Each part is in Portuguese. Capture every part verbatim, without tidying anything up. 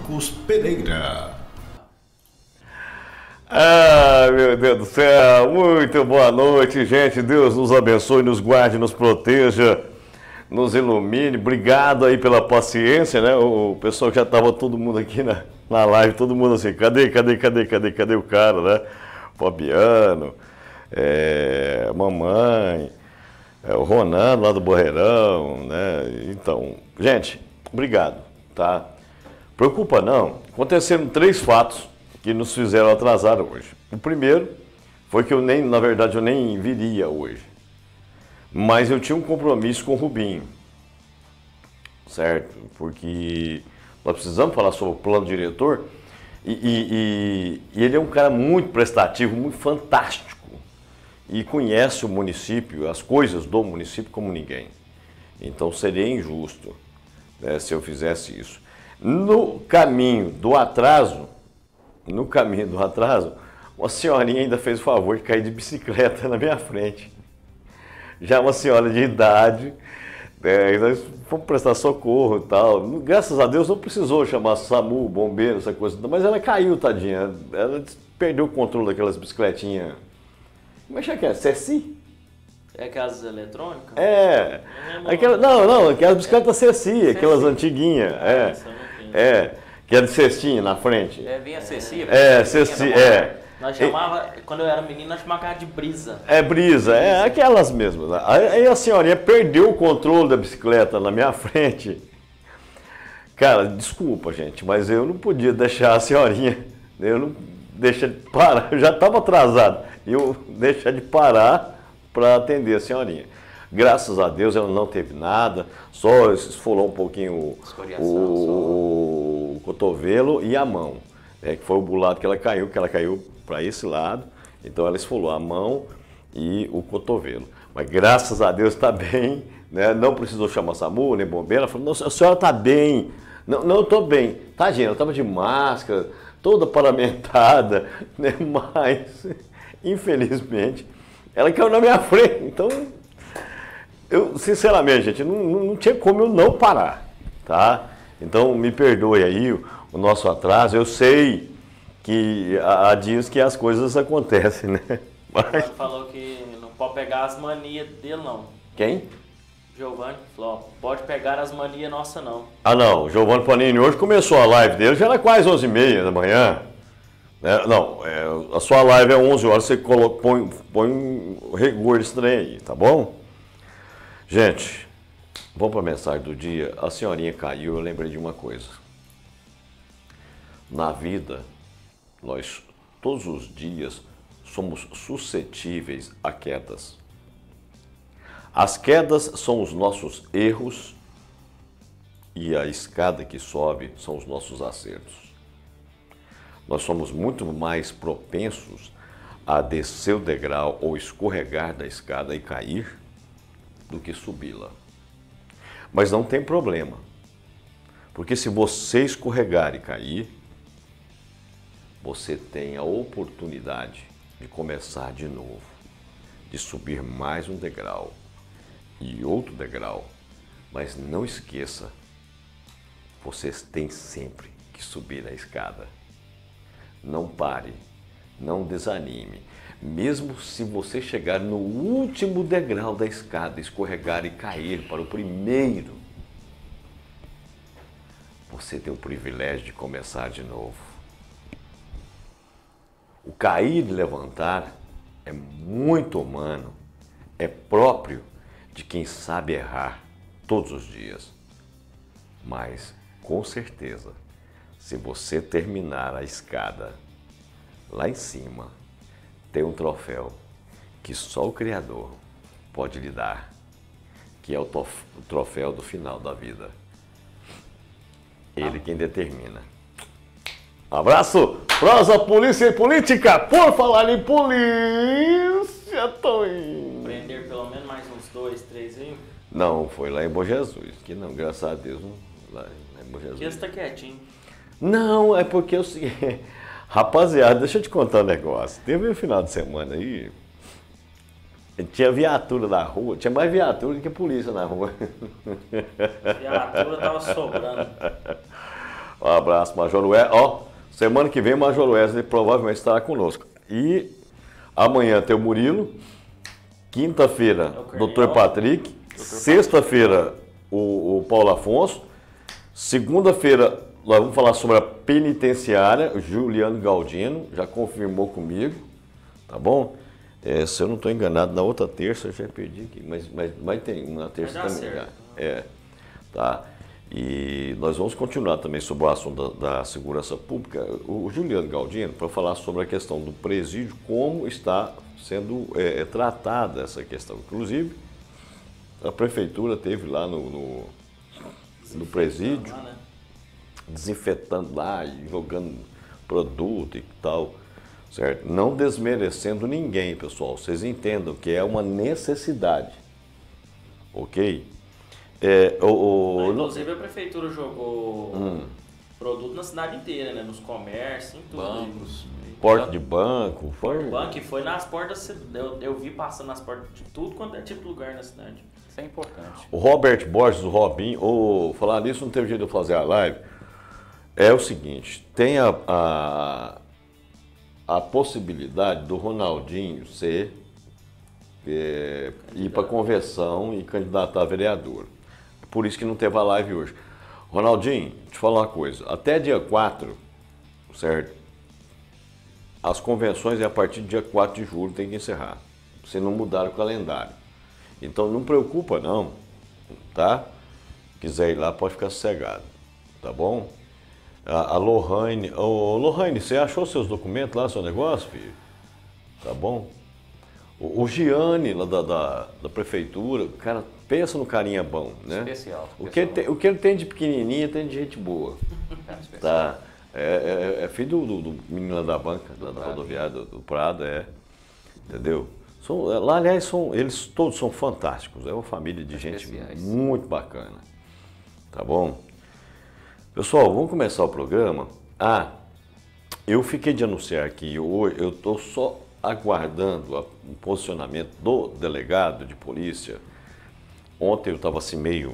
Marcos Pereira. Ah, meu Deus do céu, muito boa noite, gente. Deus nos abençoe, nos guarde, nos proteja, nos ilumine. Obrigado aí pela paciência, né? O pessoal já estava todo mundo aqui na, na live, todo mundo assim, cadê, cadê, cadê, cadê, cadê o cara, né? Fabiano, é, mamãe, é, o Ronan lá do Borreirão, né? Então, gente, obrigado, tá? Preocupa não, aconteceram três fatos que nos fizeram atrasar hoje. O primeiro foi que eu nem, na verdade, eu nem viria hoje. Mas eu tinha um compromisso com o Rubinho, certo? Porque nós precisamos falar sobre o plano diretor e, e, e, e ele é um cara muito prestativo, muito fantástico e conhece o município, as coisas do município como ninguém. Então seria injusto, né, se eu fizesse isso. No caminho do atraso, No caminho do atraso, uma senhorinha ainda fez o favor de cair de bicicleta na minha frente. Já uma senhora de idade, é, nós fomos prestar socorro e tal. Graças a Deus não precisou chamar SAMU, bombeiro, essa coisa. Mas ela caiu, tadinha. Ela perdeu o controle daquelas bicicletinhas. Como é que é? Ceci? É aquelas eletrônicas? É. Não, Aquela, não, não, aquelas bicicletas Ceci, aquelas antiguinhas. É. É. Que é de cestinha na frente. É, vinha Ceci. É, Ceci, é. Nós chamava, e, quando eu era menino, nós chamava de brisa. É brisa, é aquelas mesmas. Aí a senhorinha perdeu o controle da bicicleta na minha frente. Cara, desculpa, gente, mas eu não podia deixar a senhorinha, eu não deixar de parar, eu já estava atrasado, eu deixar de parar para atender a senhorinha. Graças a Deus ela não teve nada, só esfolou um pouquinho o, o, o cotovelo e a mão, é, que foi o lado que ela caiu, que ela caiu para esse lado, então ela esfolou a mão e o cotovelo. Mas graças a Deus está bem, né? Não precisou chamar SAMU, nem bombeiro. Ela falou, não, a senhora está bem. Não, não, eu estou bem. Tadinha, ela estava de máscara, toda paramentada, né? Mas, infelizmente, ela caiu na minha frente, então... Eu, sinceramente, gente, não, não tinha como eu não parar, tá? Então, me perdoe aí o, o nosso atraso. Eu sei que há dias que as coisas acontecem, né? Mas... Ele falou que não pode pegar as manias dele, não. Quem? Giovanni falou, pode pegar as manias nossas, não. Ah, não. O Giovanni Panini hoje começou a live dele, já era quase onze e meia da manhã. Né? Não, é, a sua live é onze horas, você coloca, põe, põe um rigor desse trem aí, tá bom? Gente, vamos para a mensagem do dia. A senhorinha caiu, eu lembrei de uma coisa. Na vida, nós todos os dias somos suscetíveis a quedas. As quedas são os nossos erros e a escada que sobe são os nossos acertos. Nós somos muito mais propensos a descer o degrau ou escorregar da escada e cair do que subi-la. Mas não tem problema, porque se você escorregar e cair, você tem a oportunidade de começar de novo, de subir mais um degrau e outro degrau. Mas não esqueça, vocês têm sempre que subir a escada. Não pare, não desanime. Mesmo se você chegar no último degrau da escada, escorregar e cair para o primeiro, você tem o privilégio de começar de novo. O cair e levantar é muito humano, é próprio de quem sabe errar todos os dias. Mas, com certeza, se você terminar a escada lá em cima, tem um troféu que só o Criador pode lhe dar, que é o troféu do final da vida. Ele quem determina. Abraço! Prosa, polícia e política! Por falar em polícia, tô indo. Prender pelo menos mais uns dois, três aí? Não, foi lá em Bom Jesus, que não, graças a Deus, não, lá em Bom Jesus. Aqui você tá quietinho. Não, é porque eu sei. Rapaziada, deixa eu te contar um negócio. Teve um final de semana aí, tinha viatura na rua, tinha mais viatura do que polícia na rua. Viatura tava sobrando. Um abraço, Major Wesley. Ó, semana que vem o Major Wesley provavelmente estará conosco. E amanhã tem o Murilo, quinta-feira, doutor Patrick, sexta-feira, o, o Paulo Afonso, segunda-feira, nós vamos falar sobre a penitenciária, o Juliano Galdino, já confirmou comigo, tá bom? É, se eu não estou enganado, na outra terça eu já perdi aqui, mas, mas, mas tem uma terça também. Já. É, tá. E nós vamos continuar também sobre o assunto da, da segurança pública. O, o Juliano Galdino, para falar sobre a questão do presídio, como está sendo é, tratada essa questão. Inclusive, a prefeitura teve lá no, no, no presídio, lá, né? Desinfetando lá e jogando produto e tal, certo? Não desmerecendo ninguém, pessoal. Vocês entendam que é uma necessidade, ok? É, o, o, Não, inclusive a prefeitura jogou hum. produto na cidade inteira, né? Nos comércios, em tudo. Bancos. Porta de banco. Porta de banco, e foi nas portas, eu, eu vi passando nas portas de tudo quanto é tipo de lugar na cidade. Isso é importante. O Robert Borges, o Robinho, ou falar nisso, não teve jeito de eu fazer a live. É o seguinte, tem a, a, a possibilidade do Ronaldinho ser, é, ir para convenção e candidatar a vereador. Por isso que não teve a live hoje. Ronaldinho, deixa eu falar uma coisa. Até dia quatro, certo? As convenções é a partir do dia quatro de julho, tem que encerrar. Se não mudar o calendário. Então não preocupa não, tá? Quiser ir lá, pode ficar sossegado, tá bom? A, a Lohane, ô Lohane, você achou seus documentos lá, seu negócio, filho? Tá bom? O, o Gianni, lá da, da, da prefeitura, o cara, pensa no carinha bom, né? Especial. O que, ele tem, o que ele tem de pequenininha tem de gente boa. É, tá? É, é, é filho do, do, do menino lá da banca, do da, da rodoviária, do, do Prado, é. Entendeu? São, lá, aliás, são, eles todos são fantásticos. É uma família de gente Especiais. Muito bacana. Tá bom? Pessoal, vamos começar o programa. Ah, eu fiquei de anunciar aqui hoje, eu estou só aguardando o posicionamento do delegado de polícia. Ontem eu estava assim meio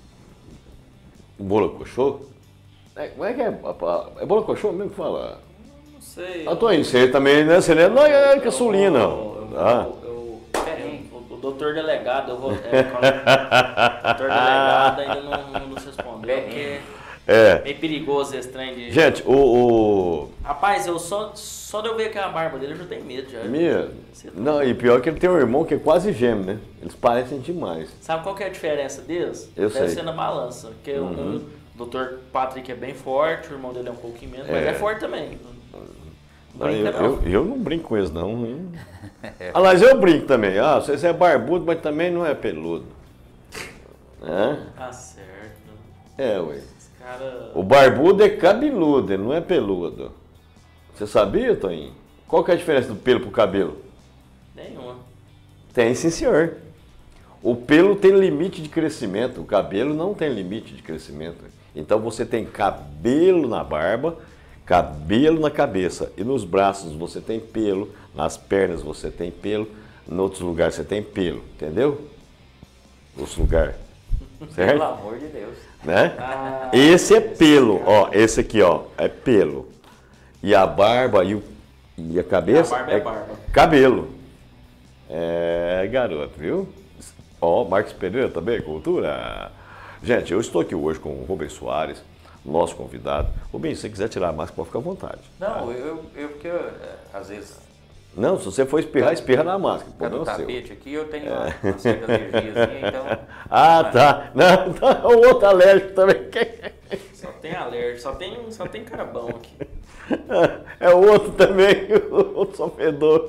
bolocochô. É, como é que é? É bolocochô mesmo que fala? Não sei. Antônio, você também, né? Você não é caçulinha, não. Ah. Peraí, o doutor delegado, eu vou. É, quando, o doutor delegado ainda não, não nos respondeu, porque é meio perigoso esse trem de. Gente, o. o... Rapaz, eu só, só de eu ver aquela barba dele, eu já tenho medo já. Minha? Não, e pior que ele tem um irmão que é quase gêmeo, né? Eles parecem demais. Sabe qual que é a diferença deles? Eu Deve sei. ser na balança. Porque uhum. o doutor Patrick é bem forte, o irmão dele é um pouquinho menos, é. mas é forte também. Não, eu, eu, eu não brinco com eles, não. Aliás, eu brinco também. Ah, você é barbudo, mas também não é peludo. É? Tá certo. É, ué. Cara... O barbudo é cabeludo, ele não é peludo. Você sabia, Toninho? Qual que é a diferença do pelo pro cabelo? Nenhuma. Tem, sim, senhor. O pelo tem limite de crescimento, o cabelo não tem limite de crescimento. Então você tem cabelo na barba, cabelo na cabeça, e nos braços você tem pelo, nas pernas você tem pelo, em outros lugares você tem pelo, entendeu? Outros lugares, certo? Pelo amor de Deus. Né? Ah, esse é pelo, ó, esse aqui, ó, é pelo. E a barba e, o, e a cabeça a barba é, é barba. Cabelo. É, garoto, viu? Ó, Marcos Pereira também, cultura. Gente, eu estou aqui hoje com o Rubens Soares, nosso convidado. Rubens, se você quiser tirar a máscara, pode ficar à vontade. Não, tá? eu, eu, porque eu, às vezes... Não, se você for espirrar, espirra na máscara. Cada o tapete seu. Aqui eu tenho é. uma, uma certa alergia, então... Ah, tá. Não, tá. O outro alérgico também. Só tem alérgico, só tem, só tem cara bom aqui. É o outro também, o outro sofredor.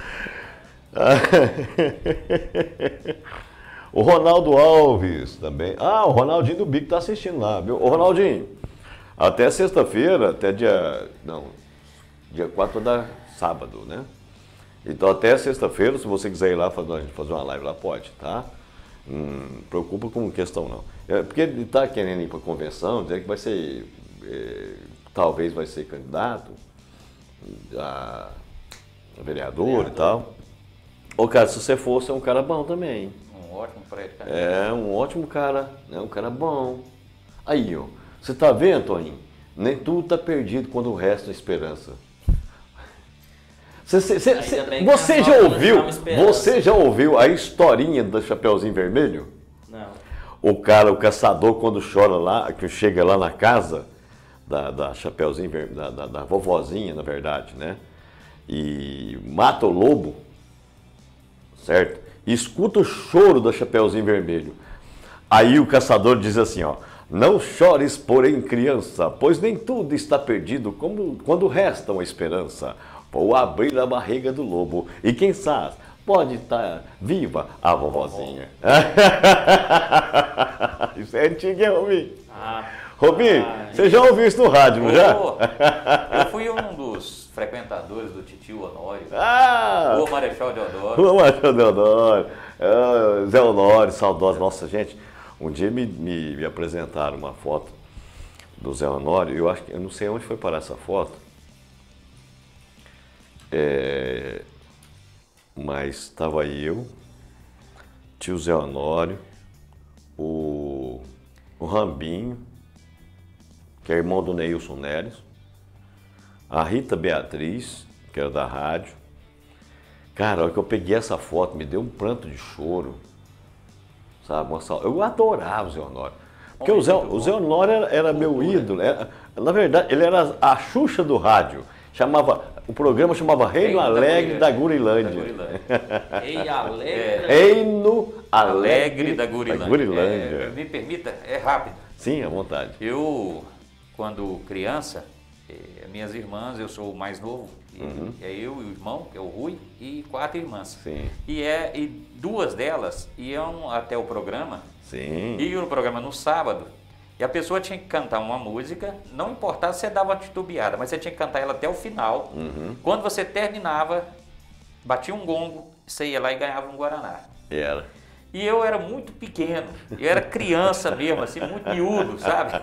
O Ronaldo Alves também. Ah, o Ronaldinho do Bico tá assistindo lá, viu? Ô, Ronaldinho, até sexta-feira, até dia... Não, dia quatro da sábado, né? Então até sexta-feira, se você quiser ir lá fazer, a gente fazer uma live lá, pode, tá? Não preocupa com questão não. É, porque ele tá querendo ir para convenção, dizer que vai ser... É, talvez vai ser candidato a, a vereador, vereador e tal. Ô, cara, se você for, você é um cara bom também. Um ótimo prédio, É, um ótimo cara, né? Um cara bom. Aí, ó, você tá vendo, Toninho? Nem tudo está perdido quando o resto é esperança. Cê, cê, cê, cê, você já ouviu? Você já ouviu a historinha do Chapeuzinho Vermelho? Não. O cara, o caçador, quando chora lá, que chega lá na casa da, da Chapeuzinho Vermelho, da, da, da vovozinha, na verdade, né? E mata o lobo, certo? E escuta o choro da Chapeuzinho Vermelho. Aí o caçador diz assim, ó: não chores, porém, criança, pois nem tudo está perdido como, quando resta uma esperança. Vou abrir a barriga do lobo e quem sabe pode estar viva a vovozinha. Isso é antigo, hein, Robinho? Ah, Robinho, ah, você já ouviu isso no rádio, não já? Eu fui um dos frequentadores do Titio Honório. Ah! O Marechal Deodoro. O Marechal Deodoro. É, Zé Honório, saudoso. Nossa, gente, um dia me, me, me apresentaram uma foto do Zé Honório. Eu acho que eu não sei onde foi parar essa foto. É, mas estava aí eu, tio Zé Honório, o, o Rambinho, que é irmão do Neilson Neres, a Rita Beatriz, que era da rádio. Cara, a hora que eu peguei essa foto, me deu um pranto de choro, sabe? Uma sal... Eu adorava o Zé Honório, porque o Zé, o Zé Honório era, era meu ídolo. Era, na verdade, ele era a Xuxa do rádio. Chamava, o programa chamava Reino Alegre da Gurilândia. Ei, Alegre. Reino Alegre da Gurilândia. Gurilândia. É, me permita, é rápido. Sim, à vontade. Eu, quando criança, minhas irmãs, eu sou o mais novo, e uhum. é eu e o irmão, que é o Rui, e quatro irmãs. Sim. E, é, e duas delas iam até o programa, Sim. iam no programa no sábado. E a pessoa tinha que cantar uma música, não importava se você dava uma titubeada, mas você tinha que cantar ela até o final. Uhum. Quando você terminava, batia um gongo, você ia lá e ganhava um Guaraná. Era. E eu era muito pequeno, eu era criança mesmo, assim, muito miúdo, sabe?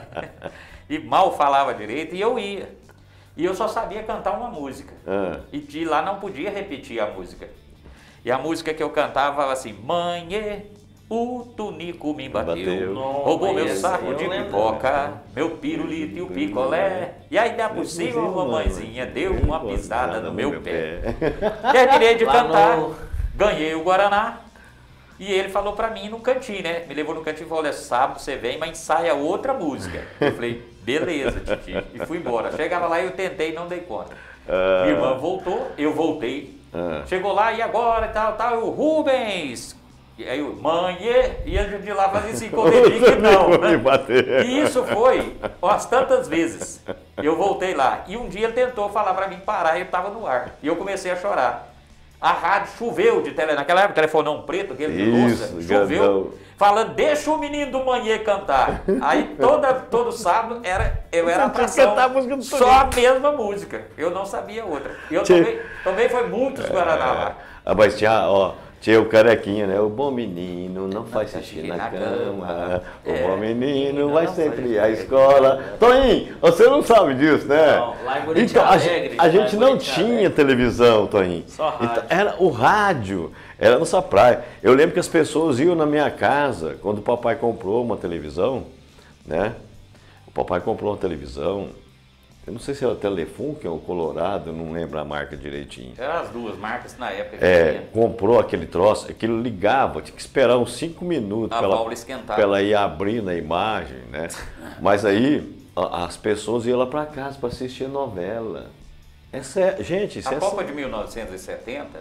E mal falava direito, e eu ia. E eu só sabia cantar uma música. Ah. E de lá não podia repetir a música. E a música que eu cantava assim: mãe, o tunico me bateu, bateu. roubou meu saco de pipoca, meu pirulito e o picolé, e aí da por cima a mamãezinha deu uma pisada no meu pé. Terminei de cantar, ganhei o Guaraná, e ele falou pra mim no cantinho, né? Me levou no cantinho e falou: olha, sábado você vem, mas ensaia outra música. Eu falei: beleza, titi, e fui embora. Chegava lá e eu tentei e não dei conta. Ah. Minha irmã voltou, eu voltei, ah. chegou lá, e agora, e tal, tal, o Rubens... E aí o mãe, e ele de lá fazia assim, com o dedinho que não, né? E isso foi umas tantas vezes. Eu voltei lá. E um dia ele tentou falar para mim parar e eu estava no ar. E eu comecei a chorar. A rádio choveu de tele... Naquela época, telefonão preto, aquele de louça, choveu. Gadão. Falando: deixa o menino do manhê cantar. Aí toda, todo sábado era, eu era atração, só a mesma música. Eu não sabia outra. E eu tomei, tomei foi muitos Guaraná lá. Ah, mas tinha, ó... Tinha o carequinha, né? O bom menino não faz xixi na, na cama. cama. O é, bom menino vai sempre à escola. Toninho, você não sabe disso, né? Não, lá em Buriti então, Alegre, a, a gente não tinha Alegre. televisão, Toninho. Só rádio. Então, era o rádio, era a nossa praia. Eu lembro que as pessoas iam na minha casa, quando o papai comprou uma televisão, né? O papai comprou uma televisão. Eu não sei se era Telefunken ou Colorado, eu não lembro a marca direitinho. Eram as duas marcas na época que É, tinha. comprou aquele troço, aquilo ligava, tinha que esperar uns cinco minutos para ela, ela ir abrindo a imagem, né? Mas aí a, as pessoas iam lá para casa para assistir a novela. Essa é, gente, isso a é Copa assim. de mil novecentos e setenta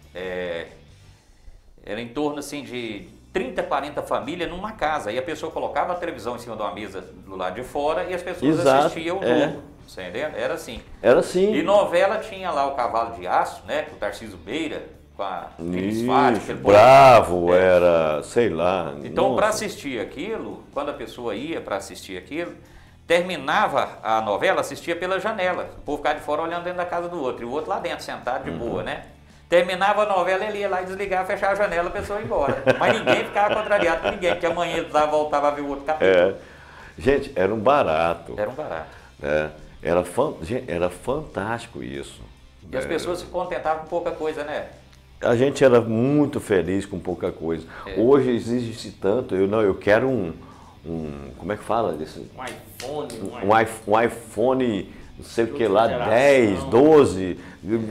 é, era em torno assim de trinta, quarenta famílias numa casa. E a pessoa colocava a televisão em cima de uma mesa do lado de fora e as pessoas Exato, assistiam o é. jogo. Você entende? Era assim. Era assim. E novela tinha lá o Cavalo de Aço, né? Com o Tarcísio Beira, com a Feliz Fátima. Bravo, é. era, sei lá. Então, para assistir aquilo, quando a pessoa ia para assistir aquilo, terminava a novela, assistia pela janela. O povo ficava de fora olhando dentro da casa do outro. E o outro lá dentro, sentado de uhum. boa, né? Terminava a novela, ele ia lá e desligava, fechava a janela, a pessoa ia embora. Mas ninguém ficava contrariado com ninguém, porque amanhã ele voltava a ver o outro capítulo. É. Gente, era um barato. Era um barato. É. Era, fan... Gente, era fantástico isso. E as pessoas se contentavam com pouca coisa, né? A gente era muito feliz com pouca coisa. É. Hoje existe tanto, eu não, eu quero um, um como é que fala isso? Um iPhone. Um, um, iPhone, um iPhone, não sei o que lá, dez, doze,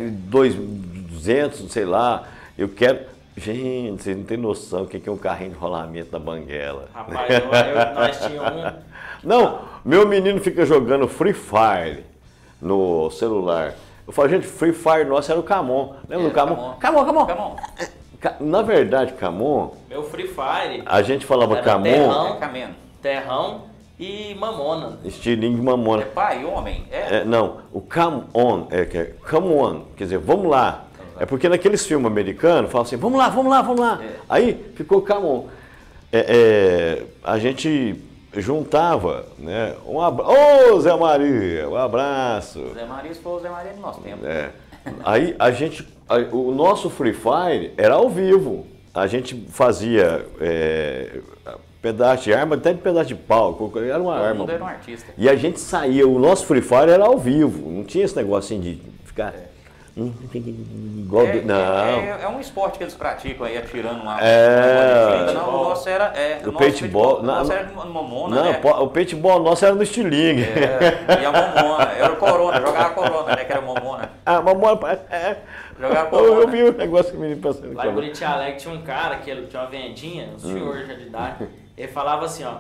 duzentos, sei lá. Eu quero... Gente, vocês não tem noção o que é um carrinho de rolamento da Banguela. Rapaz, eu, eu, nós tínhamos um... Não, meu menino fica jogando Free Fire no celular. Eu falo, gente, Free Fire nosso era o Camon. Lembra é, do Camon? Camon, Camon. Camon. Na verdade, Camon... Meu Free Fire... A gente falava Camon... Terrão, é terrão e Mamona. Estilinho de Mamona. É pai, homem? É? É, não, o Come On, é, que é Come On, quer dizer, vamos lá. É porque naqueles filmes americanos, falam assim, vamos lá, vamos lá, vamos lá. É. Aí ficou Come On. É, é, a gente juntava, né? Um abraço. Ô, oh, Zé Maria, um abraço. Zé Maria, se for o Zé Maria do nosso tempo. É. Aí a gente, a, o nosso Free Fire era ao vivo. A gente fazia é, pedaço de arma, até de pedaço de pau, era uma Todo arma. Mundo era um artista. E a gente saía, o nosso Free Fire era ao vivo, não tinha esse negócio assim de ficar... É. Igual é, do... Não. É, é um esporte que eles praticam aí, atirando uma... É... Uma não, o nosso era... É, o paintball... O nosso era no Mamona, não, né? O paintball nosso era no estilingue. É, e a Mamona, era o Corona, jogava Corona, né? Que era Mamona. Ah, Mamona... É. Jogava Corona. Eu, eu vi o negócio que o menino passando. Lá em Buriti Alegre tinha um cara, que ele tinha uma vendinha, um senhor já de idade, ele falava assim, ó...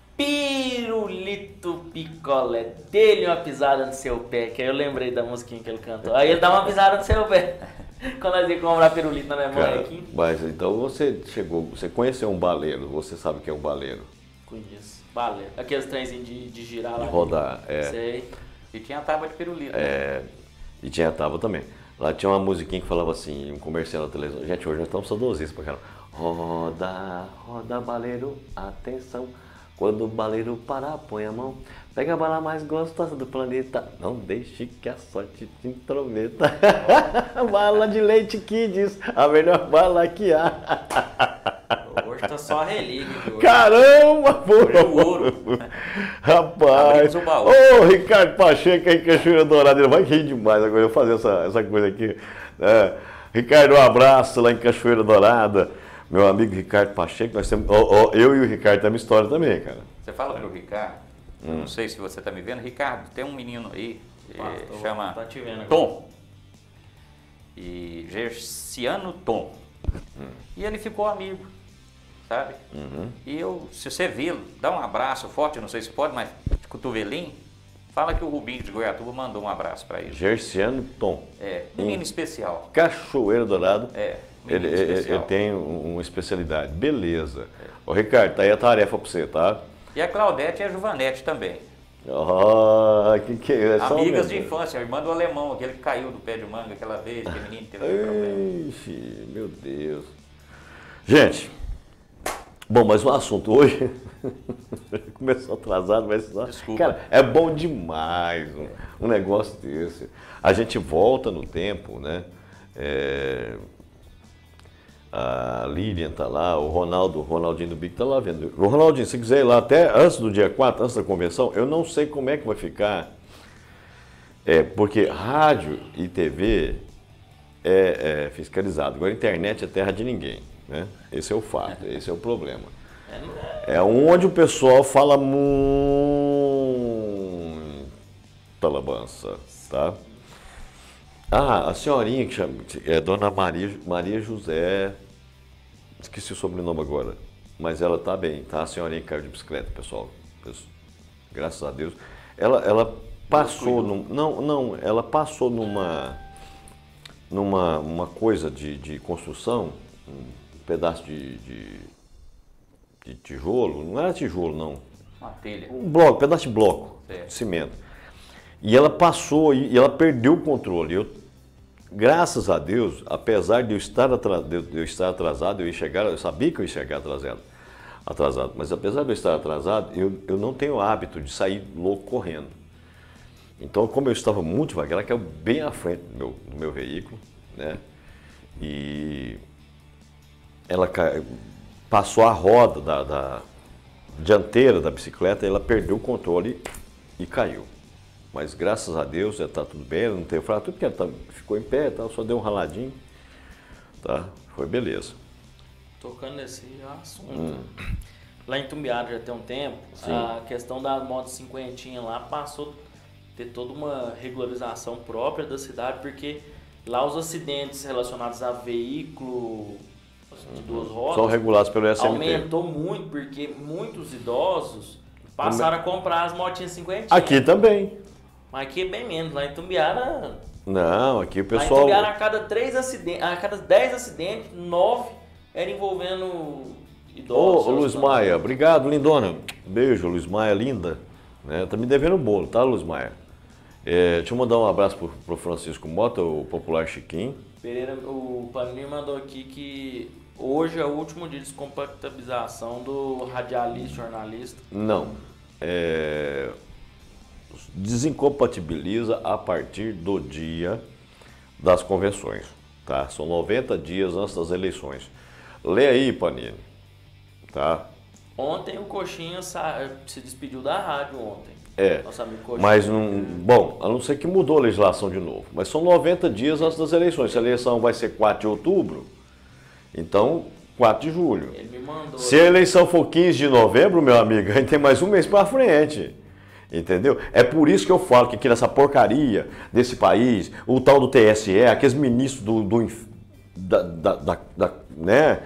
Pirulito picolé, dê-lhe uma pisada no seu pé, que aí eu lembrei da musiquinha que ele cantou. Aí ele dá uma pisada no seu pé, quando nós íamos comprar pirulito na memória aqui. Mas então você chegou, você conheceu um baleiro, você sabe o que é um baleiro? Conheço, baleiro. Aqueles trenzinhos de, de girar lá. De rodar, é. Sei. E tinha a tábua de pirulito. É, né? E tinha a tábua também. Lá tinha uma musiquinha que falava assim, um comercial na televisão. Gente, hoje nós estamos saudosistas pra caramba. Roda, roda baleiro, atenção. Quando o baleiro parar, põe a mão, pega a bala mais gostosa do planeta, não deixe que a sorte te intrometa. Bala de leite Kids, a melhor bala que há. Hoje tá só a relíquia. Caramba, pô! Hoje é o ouro. Rapaz, ô oh, Ricardo Pacheco aí em Cachoeira Dourada, ele vai rir demais agora eu fazer essa, essa coisa aqui. É. Ricardo, um abraço lá em Cachoeira Dourada. Meu amigo Ricardo Pacheco, nós temos, oh, oh, eu e o Ricardo temos história também, cara. Você fala pro Ricardo, hum. não sei se você tá me vendo, Ricardo, tem um menino aí, ah, é, tô, chama tá te vendo Tom, e Gerciano Tom, hum. e ele ficou amigo, sabe? Uhum. E eu, se você vê-lo, dá um abraço forte, não sei se pode, mas de cotovelinho, fala que o Rubinho de Goiatuba mandou um abraço para ele. Gerciano Tom. É, menino hum. especial. Cachoeiro Dourado. É. Ele, ele, ele tem uma especialidade. Beleza. É. Ô, Ricardo, tá aí a tarefa pra você, tá? E a Claudete e a Juvanete também. Ah, que que é? Amigas de infância, a irmã do alemão, aquele que caiu do pé de manga aquela vez, que o menino teve um problema. Ixi, meu Deus. Gente, bom, mas o assunto hoje começou atrasado, mas Desculpa. Cara, é bom demais um, um negócio desse. A gente volta no tempo, né? É... A Lilian tá lá, o Ronaldo, o Ronaldinho do Bico tá lá vendo. O Ronaldinho, se quiser ir lá até antes do dia quatro, antes da convenção, eu não sei como é que vai ficar. É, porque rádio e T V é, é fiscalizado. Agora a internet é terra de ninguém, né? Esse é o fato, esse é o problema. É onde o pessoal fala muita labança, tá? Ah, a senhorinha que chama, é Dona Maria, Maria José, esqueci o sobrenome agora, mas ela tá bem, tá? A senhorinha que caiu de bicicleta, pessoal, graças a Deus. Ela, ela passou, num, não, não, ela passou numa, numa uma coisa de, de construção, um pedaço de, de, de tijolo, não era tijolo não, uma telha, um bloco, um pedaço de bloco, certo. De cimento. E ela passou e ela perdeu o controle. Eu, graças a Deus, apesar de eu estar atrasado, de eu estar atrasado, eu ia chegar, eu sabia que eu ia chegar atrasado, atrasado, mas apesar de eu estar atrasado, eu, eu não tenho o hábito de sair louco correndo. Então, como eu estava muito devagar, ela caiu bem à frente do meu, do meu veículo, né? E ela caiu, passou a roda da, da dianteira da bicicleta, ela perdeu o controle e caiu. Mas graças a Deus já está tudo bem, ela não teve fratura, porque ela tá, ficou em pé, tá, só deu um raladinho, tá? Foi beleza. Tocando nesse assunto, hum. lá em Itumbiara já tem um tempo, Sim. a questão da moto cinquentinha lá passou a ter toda uma regularização própria da cidade, porque lá os acidentes relacionados a veículo de duas rodas são regulados pelo S M T. Aumentou muito, porque muitos idosos passaram a comprar as motinhas cinquentinhas. Aqui também. Mas aqui é bem menos, lá em Itumbiara... Não, aqui o pessoal... Lá em Itumbiara, a cada três acidentes, a cada dez acidentes, nove era envolvendo idosos. Ô, Luiz Maia, obrigado, lindona. Beijo, Luiz Maia, linda. Né? Tá me devendo o bolo, tá, Luiz Maia? É, deixa eu mandar um abraço pro, pro Francisco Mota, o popular Chiquinho. Pereira, o Paninho mandou aqui que hoje é o último dia de descompatibilização do radialista, jornalista. Não. É... Desincompatibiliza a partir do dia das convenções, tá? São noventa dias antes das eleições. Lê aí, Panini, tá? Ontem o Coxinha se despediu da rádio ontem. É, nosso amigo Coxinha. Mas não, bom, a não ser que mudou a legislação de novo, mas são noventa dias antes das eleições. Se a eleição vai ser quatro de outubro, então quatro de julho. Ele me mandou. Se a eleição for quinze de novembro, meu amigo, a gente tem mais um mês para frente. Entendeu? É por isso que eu falo que aqui nessa porcaria desse país, o tal do T S E, aqueles ministros do, do da, da, da, da, né?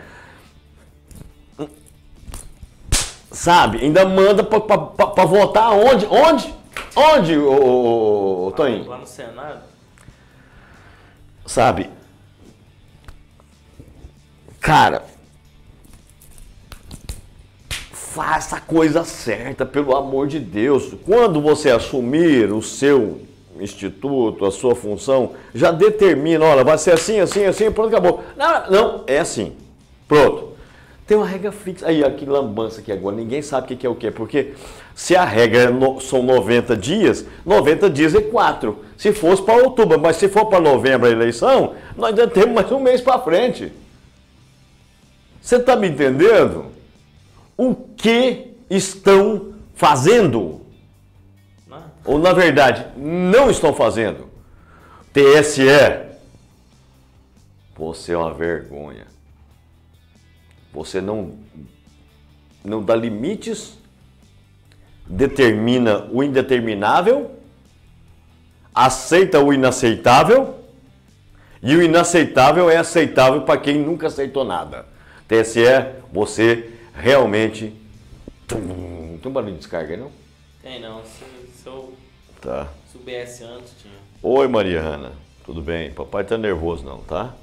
Sabe? Ainda manda para votar onde? Onde? Onde, ô, ô, ô, Toninho? Lá no Senado. Sabe? Cara, faça a coisa certa, pelo amor de Deus. Quando você assumir o seu instituto, a sua função, já determina, olha, vai ser assim, assim, assim, pronto, acabou. Não, não, é assim. Pronto. Tem uma regra fixa. Aí, aqui lambança aqui agora, ninguém sabe o que é o que, porque se a regra são noventa dias, noventa dias é quatro. Se fosse para outubro, mas se for para novembro a eleição, nós ainda temos mais um mês para frente. Você está me entendendo? O que estão fazendo? Não. Ou, na verdade, não estão fazendo? T S E, você é uma vergonha. Você não, não dá limites, determina o indeterminável, aceita o inaceitável, e o inaceitável é aceitável para quem nunca aceitou nada. T S E, você... realmente. Tem um barulho de descarga aí, não? Tem não. Se, se eu tá. soubesse antes, tinha. Oi, Mariana. Tudo bem? Papai tá nervoso não, tá?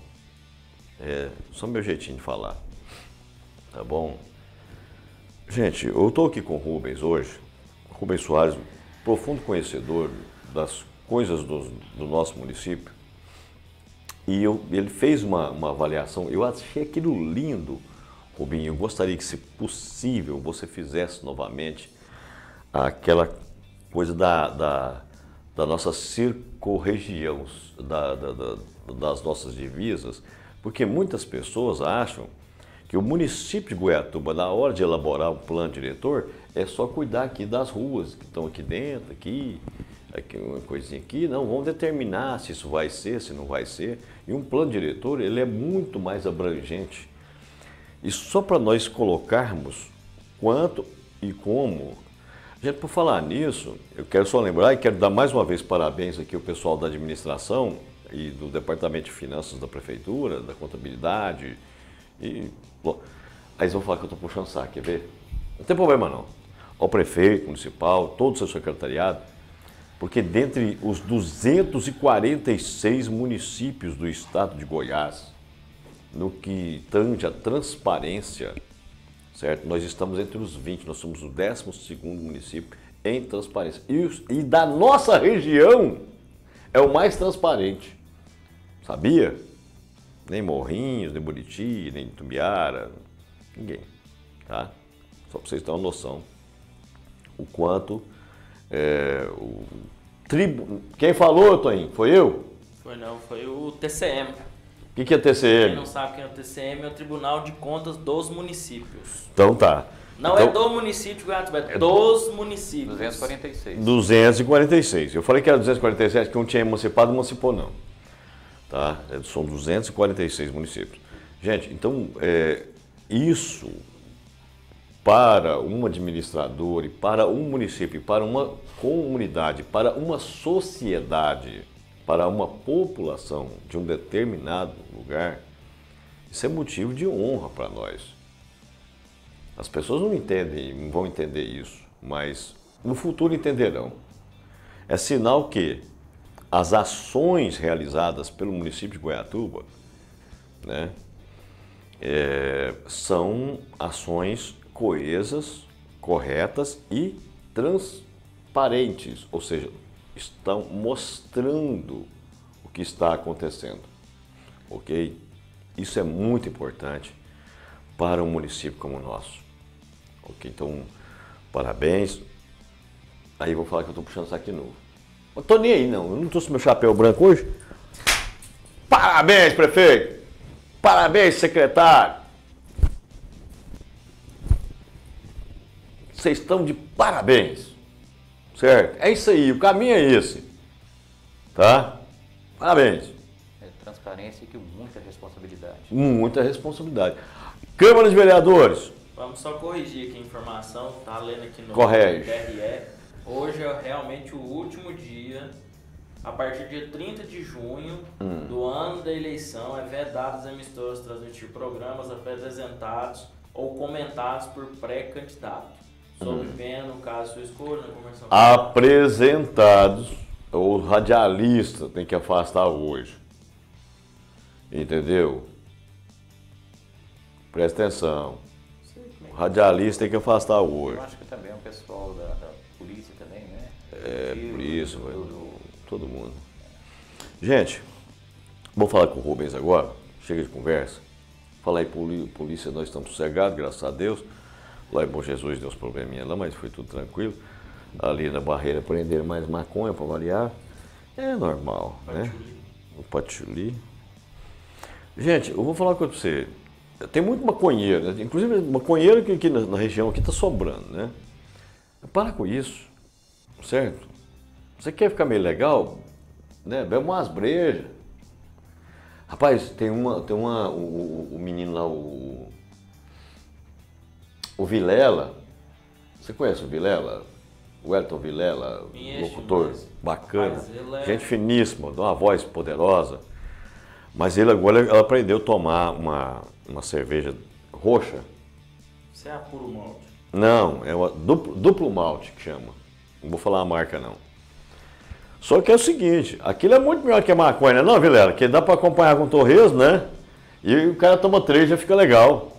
É só meu jeitinho de falar. Tá bom? Gente, eu tô aqui com o Rubens hoje. Rubens Soares, profundo conhecedor das coisas do, do nosso município. E eu, ele fez uma, uma avaliação. Eu achei aquilo lindo. Rubinho, eu gostaria que, se possível, você fizesse novamente aquela coisa da, da, da nossa circunregião, da, da, da, das nossas divisas, porque muitas pessoas acham que o município de Goiatuba, na hora de elaborar um plano diretor, é só cuidar aqui das ruas que estão aqui dentro, aqui, aqui uma coisinha aqui. Não, vamos determinar se isso vai ser, se não vai ser. E um plano diretor, ele é muito mais abrangente. E só para nós colocarmos quanto e como. Gente, por falar nisso, eu quero só lembrar e quero dar mais uma vez parabéns aqui ao pessoal da administração e do Departamento de Finanças da Prefeitura, da Contabilidade. E, bom, aí eles vão falar que eu estou puxando saco, quer ver? Não tem problema não. Ao prefeito municipal, todo o seu secretariado, porque dentre os duzentos e quarenta e seis municípios do estado de Goiás, no que tange a transparência, certo? Nós estamos entre os vinte, nós somos o décimo segundo município em transparência. E, e da nossa região é o mais transparente. Sabia? Nem Morrinhos, nem Buriti, nem Itumbiara, ninguém. Tá? Só para vocês terem uma noção. O quanto é, o tribo... Quem falou, Toninho? Foi eu? Foi não, foi o T C M. O que, que é T C M? Quem não sabe quem é o T C M, é o Tribunal de Contas dos Municípios. Então tá. Não então, é do município de Goiatuba, é dos municípios. duzentos e quarenta e seis. duzentos e quarenta e seis. Eu falei que era duzentos e quarenta e sete, que um tinha emancipado, emancipou não. Tá? São duzentos e quarenta e seis municípios. Gente, então, é, isso para um administrador e para um município, para uma comunidade, para uma sociedade, para uma população de um determinado lugar, isso é motivo de honra para nós. As pessoas não entendem, não vão entender isso, mas no futuro entenderão. É sinal que as ações realizadas pelo município de Goiatuba, né, é, são ações coesas, corretas e transparentes, ou seja, estão mostrando o que está acontecendo, ok? Isso é muito importante para um município como o nosso, ok? Então, parabéns. Aí eu vou falar que eu estou puxando saco de novo. Eu tô nem aí não, eu não trouxe meu chapéu branco hoje. Parabéns, prefeito! Parabéns, secretário! Vocês estão de parabéns, certo? É isso aí, o caminho é esse, tá? Parabéns. É transparência e que muita responsabilidade. Muita responsabilidade. Câmara de Vereadores. Vamos só corrigir aqui a informação, tá lendo aqui no Corrige. T R E. Hoje é realmente o último dia, a partir do dia trinta de junho hum. do ano da eleição, é vedado as emissoras transmitir programas apresentados ou comentados por pré-candidato. Sob pena, no caso sua escolha, na conversão. Apresentados, o radialista tem que afastar hoje. Entendeu? Presta atenção. O radialista tem que afastar hoje. Eu acho que também é o pessoal da, da polícia também, né? É, e por isso, do, velho. do... Todo mundo. Gente, vou falar com o Rubens agora. Chega de conversa. Fala aí, polícia, nós estamos sossegados, graças a Deus. Lá em Bom Jesus deu uns probleminha lá, mas foi tudo tranquilo. Ali na barreira prenderam mais maconha para variar. É normal, né? O patchouli. Gente, eu vou falar uma coisa para você. Tem muito maconheiro, né? Inclusive maconheiro que aqui na, na região aqui está sobrando, né? Para com isso, certo? Você quer ficar meio legal, né? Bebe umas brejas. Rapaz, tem uma, tem uma, o, o menino lá, o, o Vilela. Você conhece o Vilela? O Elton Vilela, locutor bacana, é... gente finíssima, de uma voz poderosa. Mas ele agora ela aprendeu a tomar uma, uma cerveja roxa. Isso é a puro malte? Não, é uma duplo, duplo malte que chama. Não vou falar a marca não. Só que é o seguinte, aquilo é muito melhor que a maconha, né? Não, Vilela, que dá para acompanhar com torresmo, né? E o cara toma três e já fica legal.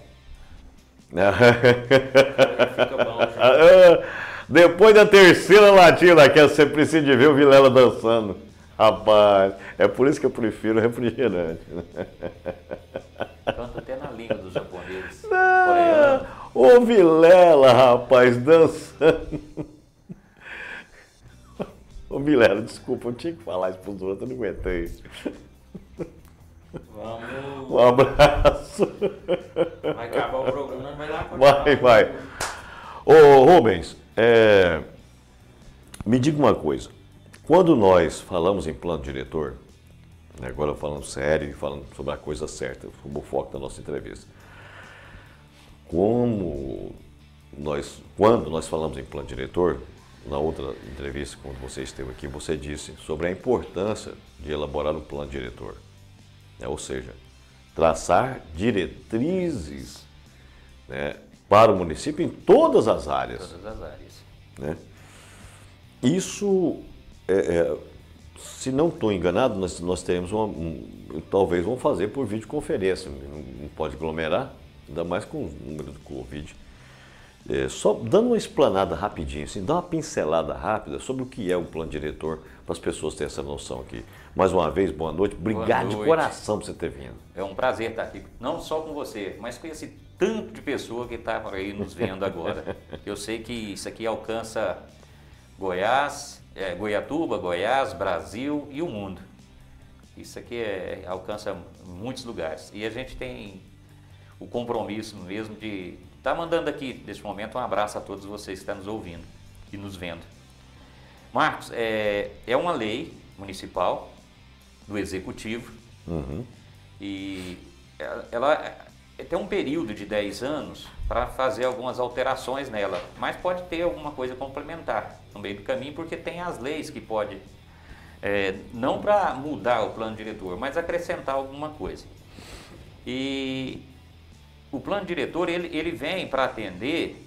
Fica bom, já. Depois da terceira latinha daquela, você precisa de ver o Vilela dançando. Rapaz, é por isso que eu prefiro refrigerante. Canta até na língua dos japoneses. Ah, o Vilela, rapaz, dançando. Ô Vilela, desculpa, eu tinha que falar isso pros outros, eu não aguentei. Vamos. Um abraço. Vai acabar o programa, vai lá continuar. Vai, vai. Ô Rubens, é, me diga uma coisa. Quando nós falamos em plano diretor, agora falando sério e falando sobre a coisa certa, sobre o foco da nossa entrevista. Como nós, quando nós falamos em plano diretor, na outra entrevista, quando você esteve aqui, você disse sobre a importância de elaborar um plano diretor. Né? Ou seja, traçar diretrizes, né, para o município em todas as áreas. Todas as áreas. Né? Isso, é, é, se não estou enganado, nós, nós teremos uma, um, talvez vamos fazer por videoconferência, não, não pode aglomerar, ainda mais com o número do Covid. É, só dando uma explanada rapidinho, assim, dá uma pincelada rápida sobre o que é o plano diretor, para as pessoas terem essa noção aqui. Mais uma vez, boa noite, obrigado de coração por você ter vindo. É um prazer estar aqui, não só com você, mas com esse tanto de pessoa que está aí nos vendo agora. Eu sei que isso aqui alcança Goiás, é, Goiatuba, Goiás, Brasil e o mundo. Isso aqui é, alcança muitos lugares. E a gente tem o compromisso mesmo de estar mandando aqui, neste momento, um abraço a todos vocês que estão nos ouvindo e nos vendo. Marcos, é, é uma lei municipal do Executivo, uhum, e ela, tem um período de dez anos para fazer algumas alterações nela, mas pode ter alguma coisa complementar no meio do caminho, porque tem as leis que pode, é, não para mudar o plano diretor, mas acrescentar alguma coisa. E o plano diretor, ele, ele vem para atender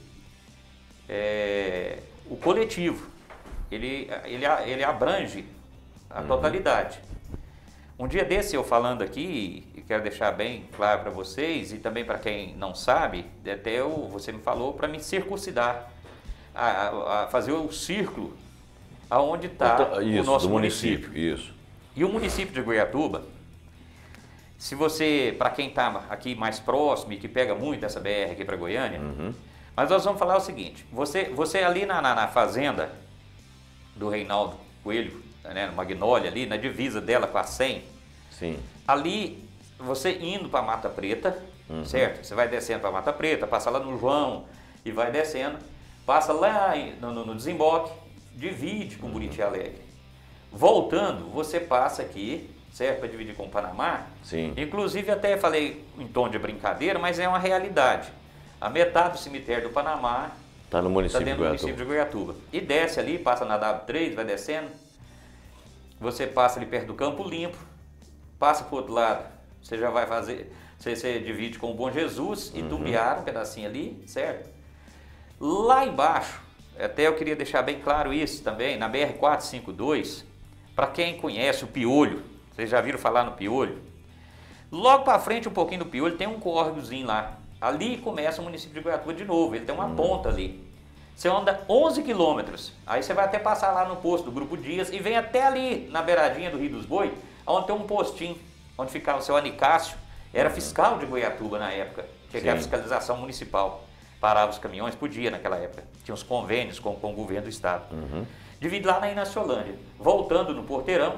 é, o coletivo, ele, ele, ele abrange a uhum. totalidade. Um dia desse eu falando aqui, e quero deixar bem claro para vocês, e também para quem não sabe, até eu, você me falou para me circuncidar, a, a, a fazer o círculo aonde está o nosso município. município. Isso. E o município de Goiatuba, se você, para quem está aqui mais próximo e que pega muito essa B R aqui para Goiânia, uhum. mas nós vamos falar o seguinte, você, você ali na, na, na fazenda do Reinaldo Coelho, né, no Magnólia ali, na divisa dela com a cem, sim. ali você indo para Mata Preta, uhum. certo? Você vai descendo para Mata Preta, passa lá no João e vai descendo, passa lá no, no, no desemboque, divide com uhum. Buriti Alegre. Voltando, você passa aqui, certo? Para dividir com o Panamá. Sim. Inclusive até falei em tom de brincadeira, mas é uma realidade. A metade do cemitério do Panamá está no município, tá dentro do município de Goiatuba. E desce ali, passa na W três, vai descendo. Você passa ali perto do Campo Limpo, passa para o outro lado, você já vai fazer, você, você divide com o Bom Jesus e uhum. Tumbiara, um pedacinho ali, certo? Lá embaixo, até eu queria deixar bem claro isso também, na B R quatrocentos e cinquenta e dois, para quem conhece o Piolho, vocês já viram falar no Piolho? Logo para frente, um pouquinho do Piolho, tem um córregozinho lá. Ali começa o município de Goiatuba de novo, ele tem uma uhum. ponta ali. Você anda onze quilômetros, aí você vai até passar lá no posto do Grupo Dias e vem até ali na beiradinha do Rio dos Boi, onde tem um postinho, onde ficava o seu Anicácio, era fiscal de Goiatuba na época, tinha a fiscalização municipal, parava os caminhões por dia naquela época, tinha uns convênios com, com o governo do estado. Uhum. Divide lá na Inaciolândia, voltando no Porteirão,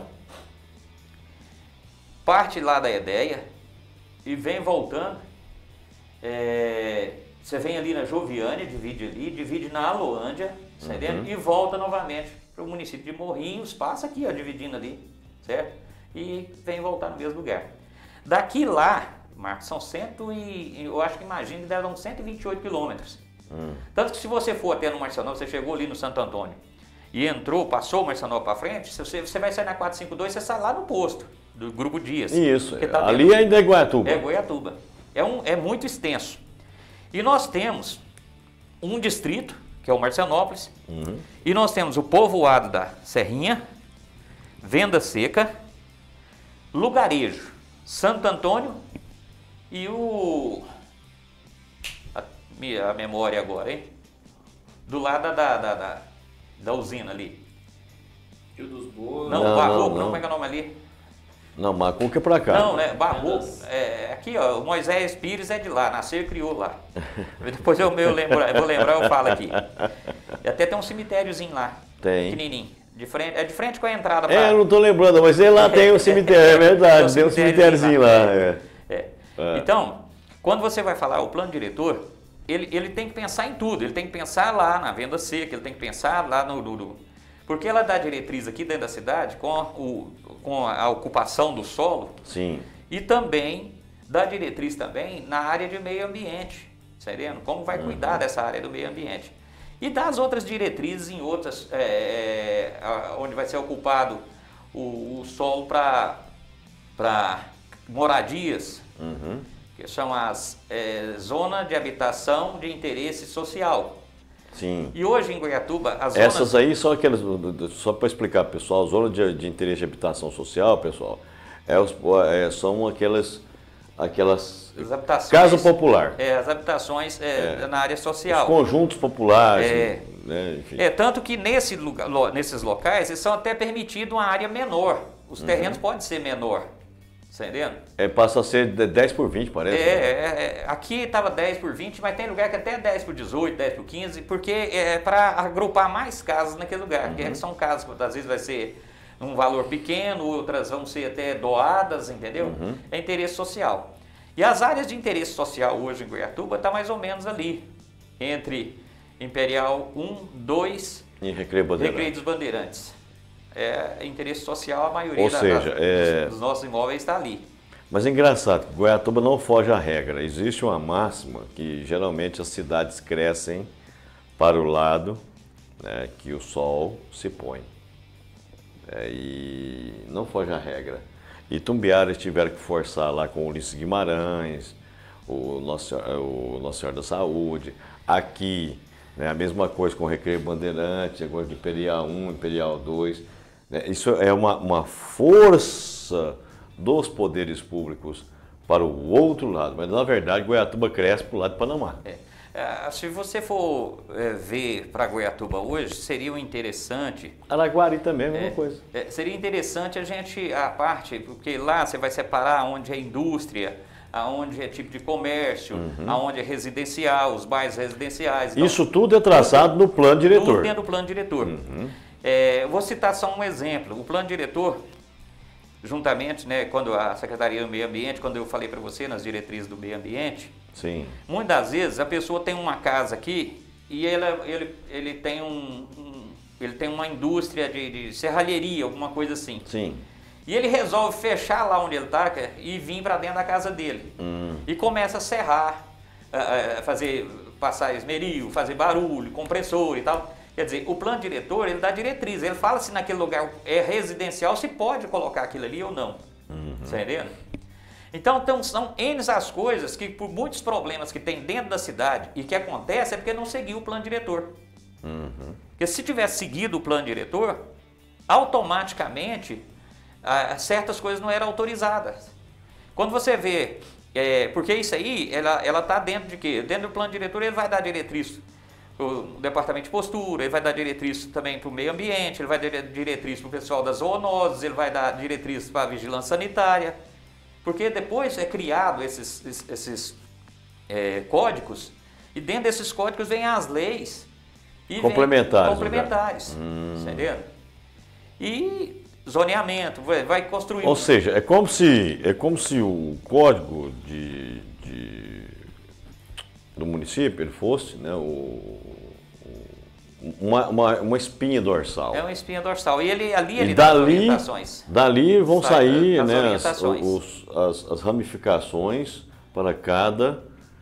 parte lá da Edéia e vem voltando, é, você vem ali na Joviânia, divide ali, divide na Aloândia, uhum. e volta novamente para o município de Morrinhos, passa aqui, ó, dividindo ali, certo? E vem voltar no mesmo lugar. Daqui lá, Marcos, são cento e, eu acho que imagino que deve dar uns cento e vinte e oito quilômetros. Uhum. Tanto que se você for até no Marcianópolis, você chegou ali no Santo Antônio e entrou, passou o Marcianópolis para frente, você, você vai sair na quatrocentos e cinquenta e dois, você sai lá no posto do Grupo Dias. Isso, tá ali dentro, ainda é Goiatuba. É Goiatuba. É, um, é muito extenso. E nós temos um distrito, que é o Marcianópolis, uhum. e nós temos o povoado da Serrinha, Venda Seca, Lugarejo, Santo Antônio e o... A, a memória agora, hein? Do lado da, da, da, da usina ali. Rio dos Bois. Não, não Barroco, não, não, não. como é que é o nome ali? Não, Macuca é pra cá. Não, né? Barroco. É, aqui, ó, o Moisés Pires é de lá, nasceu e criou lá. Depois eu, eu, lembro, eu vou lembrar, eu falo aqui. E até tem um cemitériozinho lá. Tem. Pequenininho. De frente, é de frente com a entrada. É, eu não tô lembrando, mas ele lá tem um cemitério, é verdade, tem um cemitériozinho lá. lá é. É. É. Então, quando você vai falar o plano diretor, ele, ele tem que pensar em tudo. Ele tem que pensar lá na venda seca, ele tem que pensar lá no... no, no porque ela dá diretriz aqui dentro da cidade com, o, com a ocupação do solo. Sim. E também dá diretriz também na área de meio ambiente, entendendo? Como vai cuidar uhum. dessa área do meio ambiente. E dá as outras diretrizes em outras, é, onde vai ser ocupado o, o solo para moradias, uhum. que são as é, zonas de habitação de interesse social. Sim. E hoje em Goiatuba, as zonas... Essas aí são aquelas, só para explicar, pessoal, zona de, de interesse de habitação social, pessoal, é os, é, são aquelas, aquelas as habitações, casa popular. É, as habitações é, é, na área social. Os conjuntos populares. É, né, enfim. é tanto que nesse lugar, nesses locais, eles são até permitidos uma área menor. Os terrenos uhum. podem ser menor. Entendendo? É, passa a ser dez por vinte, parece. É, né? é, é aqui estava dez por vinte, mas tem lugar que até é dez por dezoito, dez por quinze, porque é para agrupar mais casas naquele lugar. Uhum. Que são casas que às vezes vai ser um valor pequeno, outras vão ser até doadas, entendeu? Uhum. É interesse social. E as áreas de interesse social hoje em Goiatuba está mais ou menos ali, entre Imperial um, dois e Recreio Bandeirantes. Recreio dos Bandeirantes. É interesse social, a maioria Ou da, seja, da, é... dos, dos nossos imóveis está ali. Mas é engraçado, Goiatuba não foge à regra. Existe uma máxima que geralmente as cidades crescem para o lado, né, que o sol se põe. É, e não foge à regra. E Tumbiara tiveram que forçar lá com o Ulisses Guimarães, o Nossa, o Nossa Senhora da Saúde. Aqui, né, a mesma coisa com o Recreio Bandeirante, agora de Imperial um, Imperial dois. Né, isso é uma, uma força dos poderes públicos para o outro lado, mas na verdade Goiatuba cresce para o lado de Panamá. É. É, se você for é, ver para Goiatuba hoje, seria interessante... Araguari também, a mesma é, coisa. É, seria interessante a gente, a parte, porque lá você vai separar onde é indústria, aonde é tipo de comércio, uhum. aonde é residencial, os bairros residenciais. Então, isso tudo é traçado no plano diretor. Tudo dentro do plano diretor. Uhum. É, vou citar só um exemplo. O plano diretor, juntamente, né, quando a Secretaria do Meio Ambiente, quando eu falei para você nas diretrizes do meio ambiente, sim. muitas das vezes a pessoa tem uma casa aqui e ele, ele, ele, tem, um, um, ele tem uma indústria de, de serralheria, alguma coisa assim. Sim. E ele resolve fechar lá onde ele está e vir para dentro da casa dele. Hum. E começa a serrar, a fazer, passar esmeril, fazer barulho, compressor e tal. Quer dizer, o plano diretor, ele dá diretriz, ele fala se naquele lugar é residencial, se pode colocar aquilo ali ou não. Uhum. Você entendeu? Então, então, são N as coisas que, por muitos problemas que tem dentro da cidade e que acontece, é porque não seguiu o plano diretor. Uhum. Porque se tivesse seguido o plano diretor, automaticamente, ah, certas coisas não eram autorizadas. Quando você vê, é, porque isso aí, ela está dentro de quê? Dentro do plano diretor, ele vai dar diretriz o departamento de postura, ele vai dar diretriz também para o meio ambiente, ele vai dar diretriz para o pessoal das zoonoses, ele vai dar diretriz para a vigilância sanitária, porque depois é criado esses, esses, esses é, códigos, e dentro desses códigos vem as leis e complementares, vem complementares, hum. entendeu? E zoneamento, vai, vai construir. Ou seja, é como se, é como se o código de, de do município ele fosse, né, o, uma, uma, uma espinha dorsal. É uma espinha dorsal. E ele, ali ele e dá dali, as orientações. Dali vão Sai sair as né, as, os, as, as ramificações para cada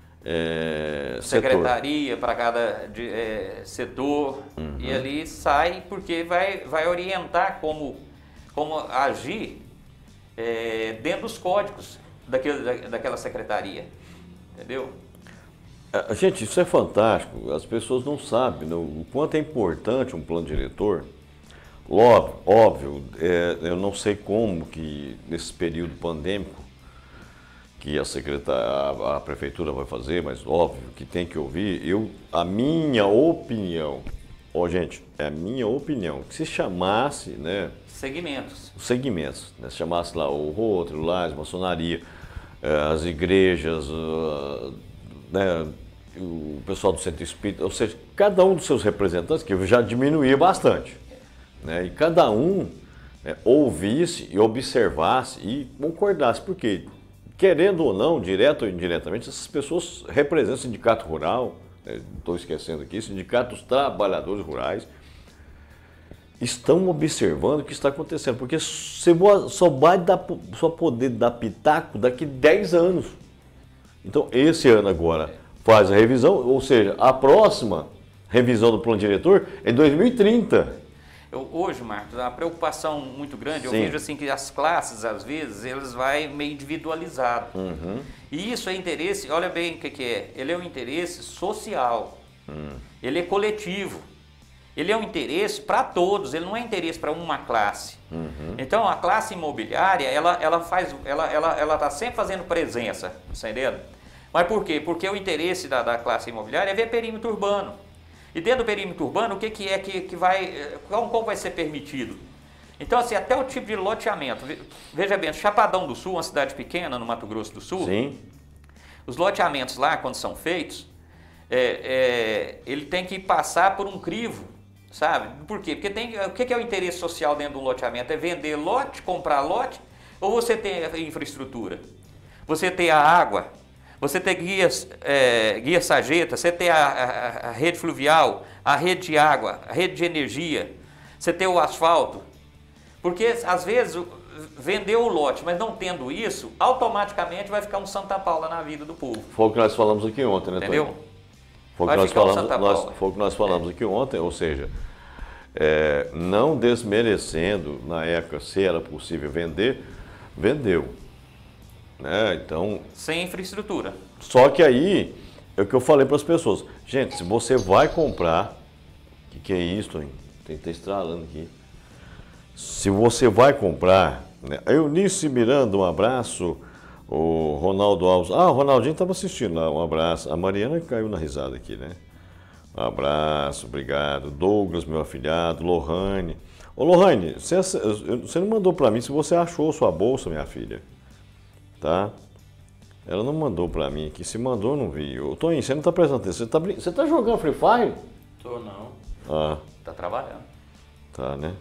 é, secretaria, setor. Para cada de, é, setor. Uhum. E ali sai porque vai, vai orientar como, como agir é, dentro dos códigos daquele, da, daquela secretaria. Entendeu? Gente, isso é fantástico. As pessoas não sabem né, o quanto é importante um plano diretor. Óbvio, óbvio é, eu não sei como que nesse período pandêmico que a, secretaria, a, a prefeitura vai fazer, mas óbvio que tem que ouvir. Eu, a minha opinião, ó, gente, é a minha opinião, que se chamasse, né, segmentos, segmentos, né, se chamasse lá o Rotary, o Lages, maçonaria, as igrejas, né, o pessoal do Centro Espírita, ou seja, cada um dos seus representantes, que já diminuía bastante, né, e cada um né, ouvisse e observasse e concordasse, porque, querendo ou não, direto ou indiretamente, essas pessoas representam o sindicato rural, né, estou esquecendo aqui, sindicato dos trabalhadores rurais, estão observando o que está acontecendo, porque você só vai dar, só poder dar pitaco daqui a dez anos. Então, esse ano agora faz a revisão, ou seja, a próxima revisão do plano diretor é em dois mil e trinta. Eu, hoje, Marcos, a preocupação muito grande, Sim. eu vejo assim que as classes, às vezes, eles vai meio individualizado. Uhum. E isso é interesse, olha bem o que, que é, ele é um interesse social, uhum. ele é coletivo, ele é um interesse para todos, ele não é interesse para uma classe. Uhum. Então, a classe imobiliária, ela, ela faz, ela ela ela está sempre fazendo presença, tá entendendo? Mas por quê? Porque o interesse da, da classe imobiliária é ver perímetro urbano. E dentro do perímetro urbano, o que, que é que, que vai, qual, qual vai ser permitido? Então, assim, até o tipo de loteamento. Veja bem, Chapadão do Sul, uma cidade pequena no Mato Grosso do Sul, Sim. os loteamentos lá, quando são feitos, é, é, ele tem que passar por um crivo, sabe? Por quê? Porque tem, o que, que é o interesse social dentro do loteamento? É vender lote, comprar lote, ou você tem a infraestrutura? Você tem a água, você tem guias, é, guia sarjeta, você tem a, a, a rede fluvial, a rede de água, a rede de energia, você tem o asfalto. Porque, às vezes, vendeu o lote, mas não tendo isso, automaticamente vai ficar um Santa Paula na vida do povo. Foi o que nós falamos aqui ontem, né, entendeu? Tony? Foi o Vai que nós ficar um falamos, Santa nós, Paula. foi o que nós falamos aqui ontem, ou seja, é, não desmerecendo, na época, se era possível vender, vendeu. Né? Então, Sem infraestrutura. só que aí, é o que eu falei para as pessoas. Gente, se você vai comprar, o que, que é isso, hein? Tem que estar estralando aqui. Se você vai comprar, né? Eunice Miranda, um abraço. O Ronaldo Alves, ah, o Ronaldinho estava assistindo lá, um abraço. A Mariana caiu na risada aqui, né? Um abraço, obrigado. Douglas, meu afilhado, Lohane. Ô Lohane, você, você não mandou para mim se você achou sua bolsa, minha filha. Tá? Ela não mandou para mim aqui, se mandou eu não vi. Ô Toninho, você não está prestando atenção, você está brin... você tá jogando Free Fire? Tô não. Ah, Tá trabalhando. tá, né?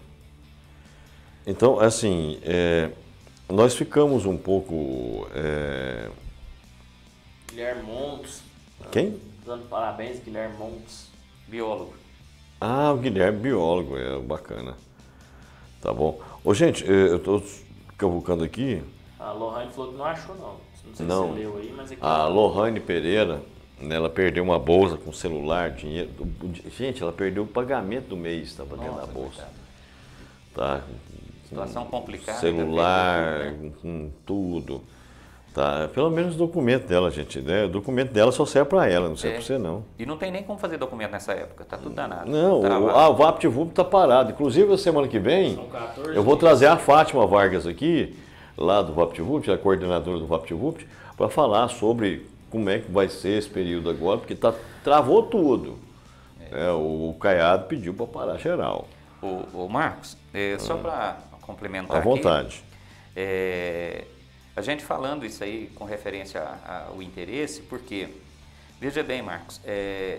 Então, assim, é, nós ficamos um pouco... É... Guilherme Montes. Quem? Dando parabéns, Guilherme Montes. Biólogo. Ah, o Guilherme, biólogo, é bacana. Tá bom. Ô, gente, eu tô cavucando aqui. A Lohane falou que não achou, não. Não sei Não. se você leu aí, mas aqui. A Lohane Pereira, né, ela perdeu uma bolsa com celular, dinheiro. Gente, ela perdeu o pagamento do mês, estava dentro da Nossa, bolsa. coitado. Tá? Situação complicada. Celular, né? com tudo. Tá? Pelo menos o documento dela, gente. Né? O documento dela só serve para ela, não serve É. para você, não. E não tem nem como fazer documento nessa época, tá tudo danado. Não, o, Travado. ah, o VaptVup está parado. Inclusive, a semana que vem, São quatorze eu vou dias. trazer a Fátima Vargas aqui, lá do VaptVup, a coordenadora do VaptVup, para falar sobre como é que vai ser esse período agora, porque tá, travou tudo. É, o, o Caiado pediu para parar geral. O, o Marcos, é, só para complementar À aqui, vontade. é, a gente falando isso aí com referência a- ao interesse, porque, veja bem, Marcos, é,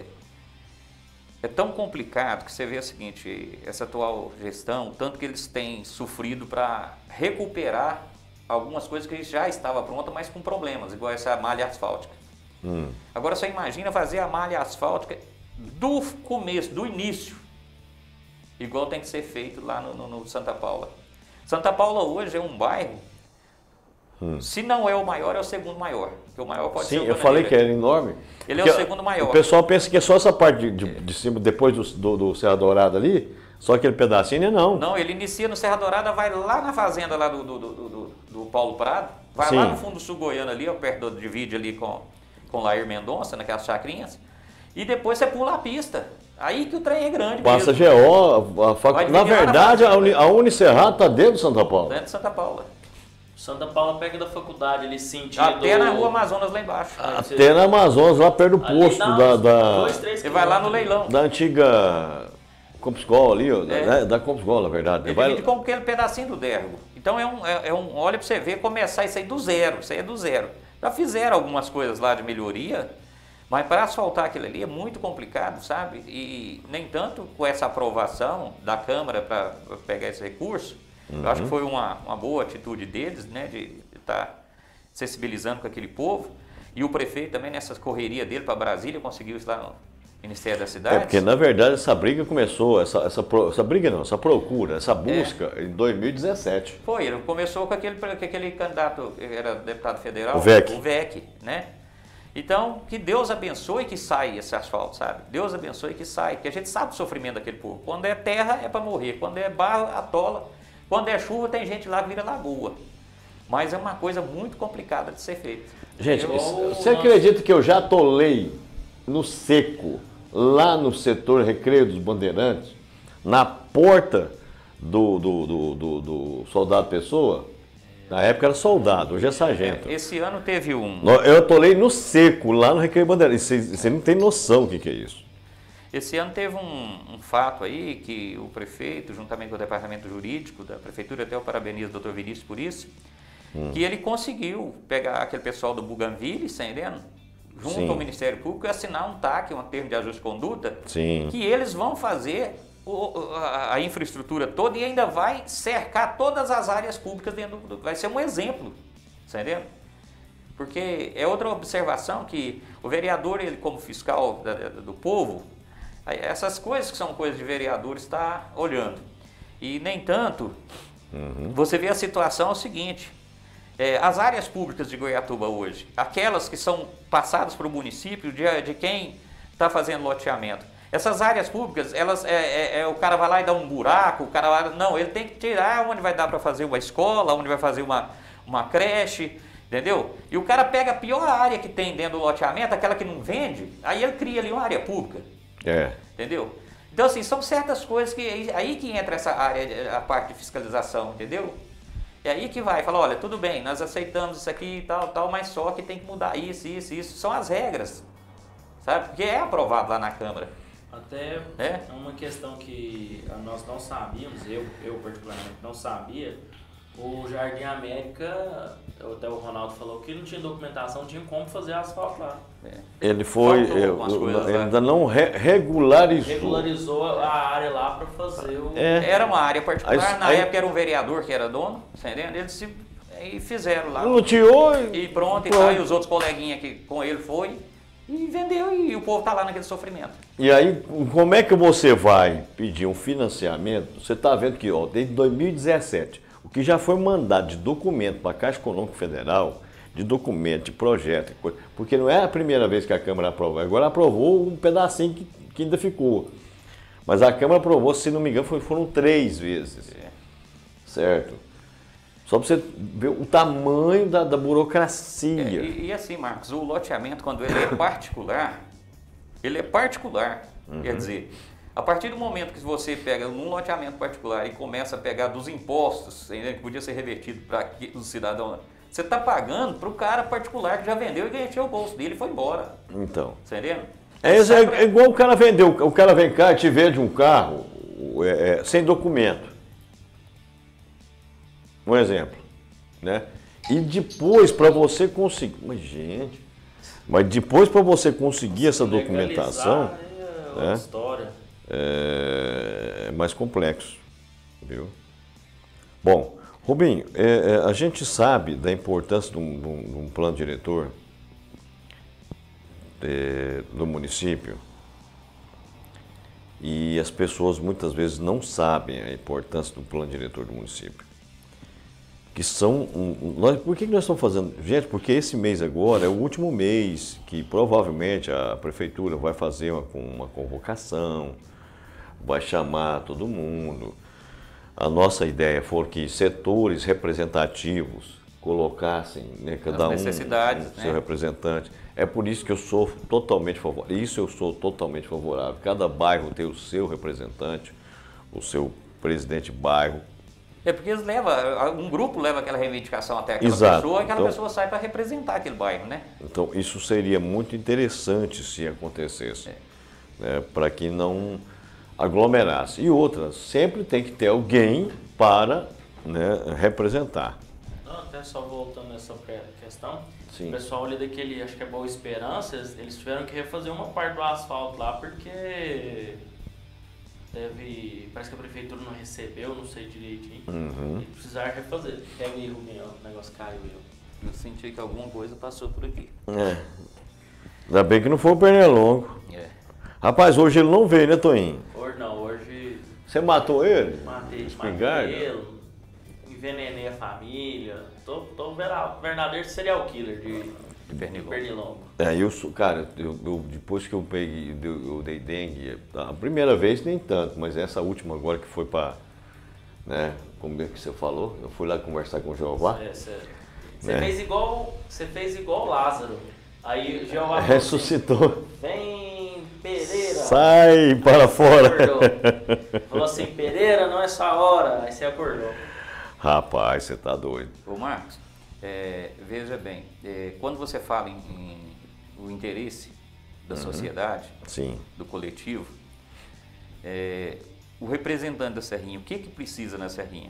é tão complicado que você vê o seguinte, essa atual gestão, tanto que eles têm sofrido para recuperar algumas coisas que já estava pronta, mas com problemas, igual essa malha asfáltica. Hum. Agora você imagina fazer a malha asfáltica do começo, do início, igual tem que ser feito lá no, no- no Santa Paula. Santa Paula hoje é um bairro, Hum. se não é o maior, é o segundo maior. Porque o maior pode ser Sim, o eu falei que Bananeira. era enorme. Ele é Porque o segundo maior. O pessoal pensa que é só essa parte de, de- de cima, depois do, do, do Serra Dourada ali, só aquele pedacinho, não. Não, ele inicia no Serra Dourada, vai lá na fazenda lá do, do, do, do- do Paulo Prado, vai Sim. lá no fundo do sul goiano ali, ó, perto do divide ali com, com Lair Mendonça, naquelas chacrinhas, e depois você pula a pista. Aí que o trem é grande Passa mesmo. G O, a, a facu... Vai na dividir lá na verdade, a, fazenda. Uni, a Unicerrado está dentro de Santa Paula. Dentro de Santa Paula. Santa Paula pega da faculdade ali, sentido. Até na rua Amazonas lá embaixo. Até na Amazonas, lá perto do Ali posto dá uns da, da, dois, três Você vai lá no quilômetros. leilão. da antiga Compsgol ali, ó, É. né, da Compsgol, na verdade. Ele Vai- divide com aquele pedacinho do Dergo. Então é um, é, é um, olha para você ver, começar isso aí do zero, isso aí é do zero. Já fizeram algumas coisas lá de melhoria, mas para asfaltar aquilo ali é muito complicado, sabe? E nem tanto com essa aprovação da Câmara para pegar esse recurso, eu acho que foi uma, uma boa atitude deles, né, de estar sensibilizando com aquele povo. E o prefeito também, nessa correria dele para Brasília, conseguiu isso lá no Ministério da Cidade. É, porque na verdade essa briga começou, essa, essa, pro- essa briga não, essa procura, essa busca em dois mil e dezessete. Foi, ele começou com aquele, com aquele candidato, que era deputado federal, O Vec. o Vec, né? Então, que Deus abençoe que saia esse asfalto, sabe? Deus abençoe que saia, porque a gente sabe o sofrimento daquele povo. Quando é terra, é para morrer. Quando é barro, atola. Quando é chuva, tem gente lá que vira lagoa. Mas é uma coisa muito complicada de ser feita. Gente, Eu- você acredita que eu já atolei no seco, lá no setor Recreio dos Bandeirantes, na porta do, do, do, do- do Soldado Pessoa? Na época era soldado, hoje é sargento. Esse ano teve um... Eu atolei no seco, lá no Recreio Bandeirantes. Você, você não tem noção do que, que é isso. Esse ano teve um, um fato aí que o prefeito, juntamente com o departamento jurídico da prefeitura, até eu parabenizo o doutor Vinícius por isso, Hum. que ele conseguiu pegar aquele pessoal do Bougainville, entendendo? Junto Sim. ao Ministério Público e assinar um T A C, um termo de ajuste de conduta, Sim. que eles vão fazer o- o- a, a infraestrutura toda e ainda vai cercar todas as áreas públicas dentro do... Vai ser um exemplo, entendeu? Porque é outra observação que o vereador, ele como fiscal da- da- do povo, aí essas coisas que são coisas de vereador está olhando. E nem tanto Uhum. Você vê a situação é o seguinte, é, as áreas públicas de Goiatuba hoje, aquelas que são passadas para o município de, de quem está fazendo loteamento, essas áreas públicas, elas, é, é, é, o cara vai lá e dá um buraco, o cara vai, não, ele tem que tirar onde vai dar para fazer uma escola, onde vai fazer uma, uma creche, entendeu? E o cara pega a pior área que tem dentro do loteamento, aquela que não vende, aí ele cria ali uma área pública, É. entendeu? Então, assim, são certas coisas que, aí que entra essa área, a parte de fiscalização, entendeu? É aí que vai, fala, olha, tudo bem, nós aceitamos isso aqui e tal, tal, mas só que tem que mudar isso, isso, isso, são as regras, sabe? Porque é aprovado lá na Câmara. Até É? uma questão que nós não sabíamos, eu, eu particularmente não sabia, o Jardim América, até o Ronaldo falou que não tinha documentação, tinha como fazer asfalto lá. É. Ele foi, Faltou eu, algumas eu, coisas ele lá. ainda não re- regularizou. Regularizou a área lá para fazer o... É. Era uma área particular, Aí- na aí- época era um vereador que era dono, você entende? Eles se, e fizeram lá. Luteou E pronto, e, pronto. tal, e os outros coleguinhas que com ele foi, e vendeu, e o povo tá lá naquele sofrimento. E aí, como é que você vai pedir um financiamento? Você está vendo que, ó, desde dois mil e dezessete, o que já foi mandado de documento para a Caixa Econômica Federal, de documento, de projeto, coisa, porque não é a primeira vez que a Câmara aprovou, agora aprovou um pedacinho que, que ainda ficou. Mas a Câmara aprovou, se não me engano, foi- foram três vezes. É. Certo? Só para você ver o tamanho da, da É, burocracia. e, e assim, Marcos, o loteamento, quando ele é particular, ele é particular. Quer dizer, a partir do momento que você pega num loteamento particular e começa a pegar dos impostos, entendeu? Que podia ser revertido para o cidadão, você está pagando para o cara particular que já vendeu e encheu o bolso dele e foi embora. Então. Você entendeu? É, isso Sai é, pra- é igual o cara vendeu, o cara vem cá e te vende um carro é, é, sem documento. Um exemplo, né? E depois para você conseguir, mas gente, mas depois para você conseguir essa documentação Legalizar, é outra né? história. é, é mais complexo, viu? Bom, Rubinho, é, é, a gente sabe da importância de um, de um- de um plano diretor é, do município e as pessoas muitas vezes não sabem a importância do plano diretor do município. Que são, um, um- nós, por que que nós estamos fazendo? Gente, porque esse mês agora é o último mês que provavelmente a prefeitura vai fazer uma, uma convocação, vai chamar todo mundo. A nossa ideia foi que setores representativos colocassem, né, cada um necessidades, seu né? representante. É por isso que eu sou totalmente favorável. Isso eu sou totalmente favorável. Cada bairro tem o seu representante, o seu presidente de bairro. É porque eles levam, um grupo leva aquela reivindicação até aquela Exato. pessoa e aquela Então- pessoa sai para representar aquele bairro, né? Então, isso seria muito interessante se acontecesse, né, para que não aglomerasse. E outra, sempre tem que ter alguém para, né, representar. Não, até só voltando nessa questão, Sim. o pessoal ali daquele, acho que é Boa Esperança, eles, eles tiveram que refazer uma parte do asfalto lá porque teve, parece que a prefeitura não recebeu, não sei direitinho, Uhum. e precisaram refazer. Pega erro meu, o negócio caiu eu. Eu senti que alguma coisa passou por aqui. É. Ainda bem que não foi o Pernilongo. É. Rapaz, hoje ele não veio, né, Toinho? Hoje não, hoje Você matou ele? matei, Espingarda? matei ele, envenenei a família, tô, tô vera- verdadeiro serial killer de, De de pernilongo. pernilongo. É, eu sou, cara, eu, eu- depois que eu peguei, eu, eu dei dengue, a primeira vez nem tanto, mas essa última agora que foi para, né, como é que você falou? Eu fui lá conversar com o Jeová. É, sério. Você É. fez igual, você fez igual Lázaro. Aí Jeová falou assim, Ressuscitou. vem Pereira. Sai para fora. Acordou. Falou assim, Pereira, não é sua hora. Aí você acordou. Rapaz, você tá doido. Ô Marcos, é, veja bem, é, quando você fala em, em o interesse da sociedade, Sim. do coletivo, é, o representante da Serrinha, o que que precisa na Serrinha?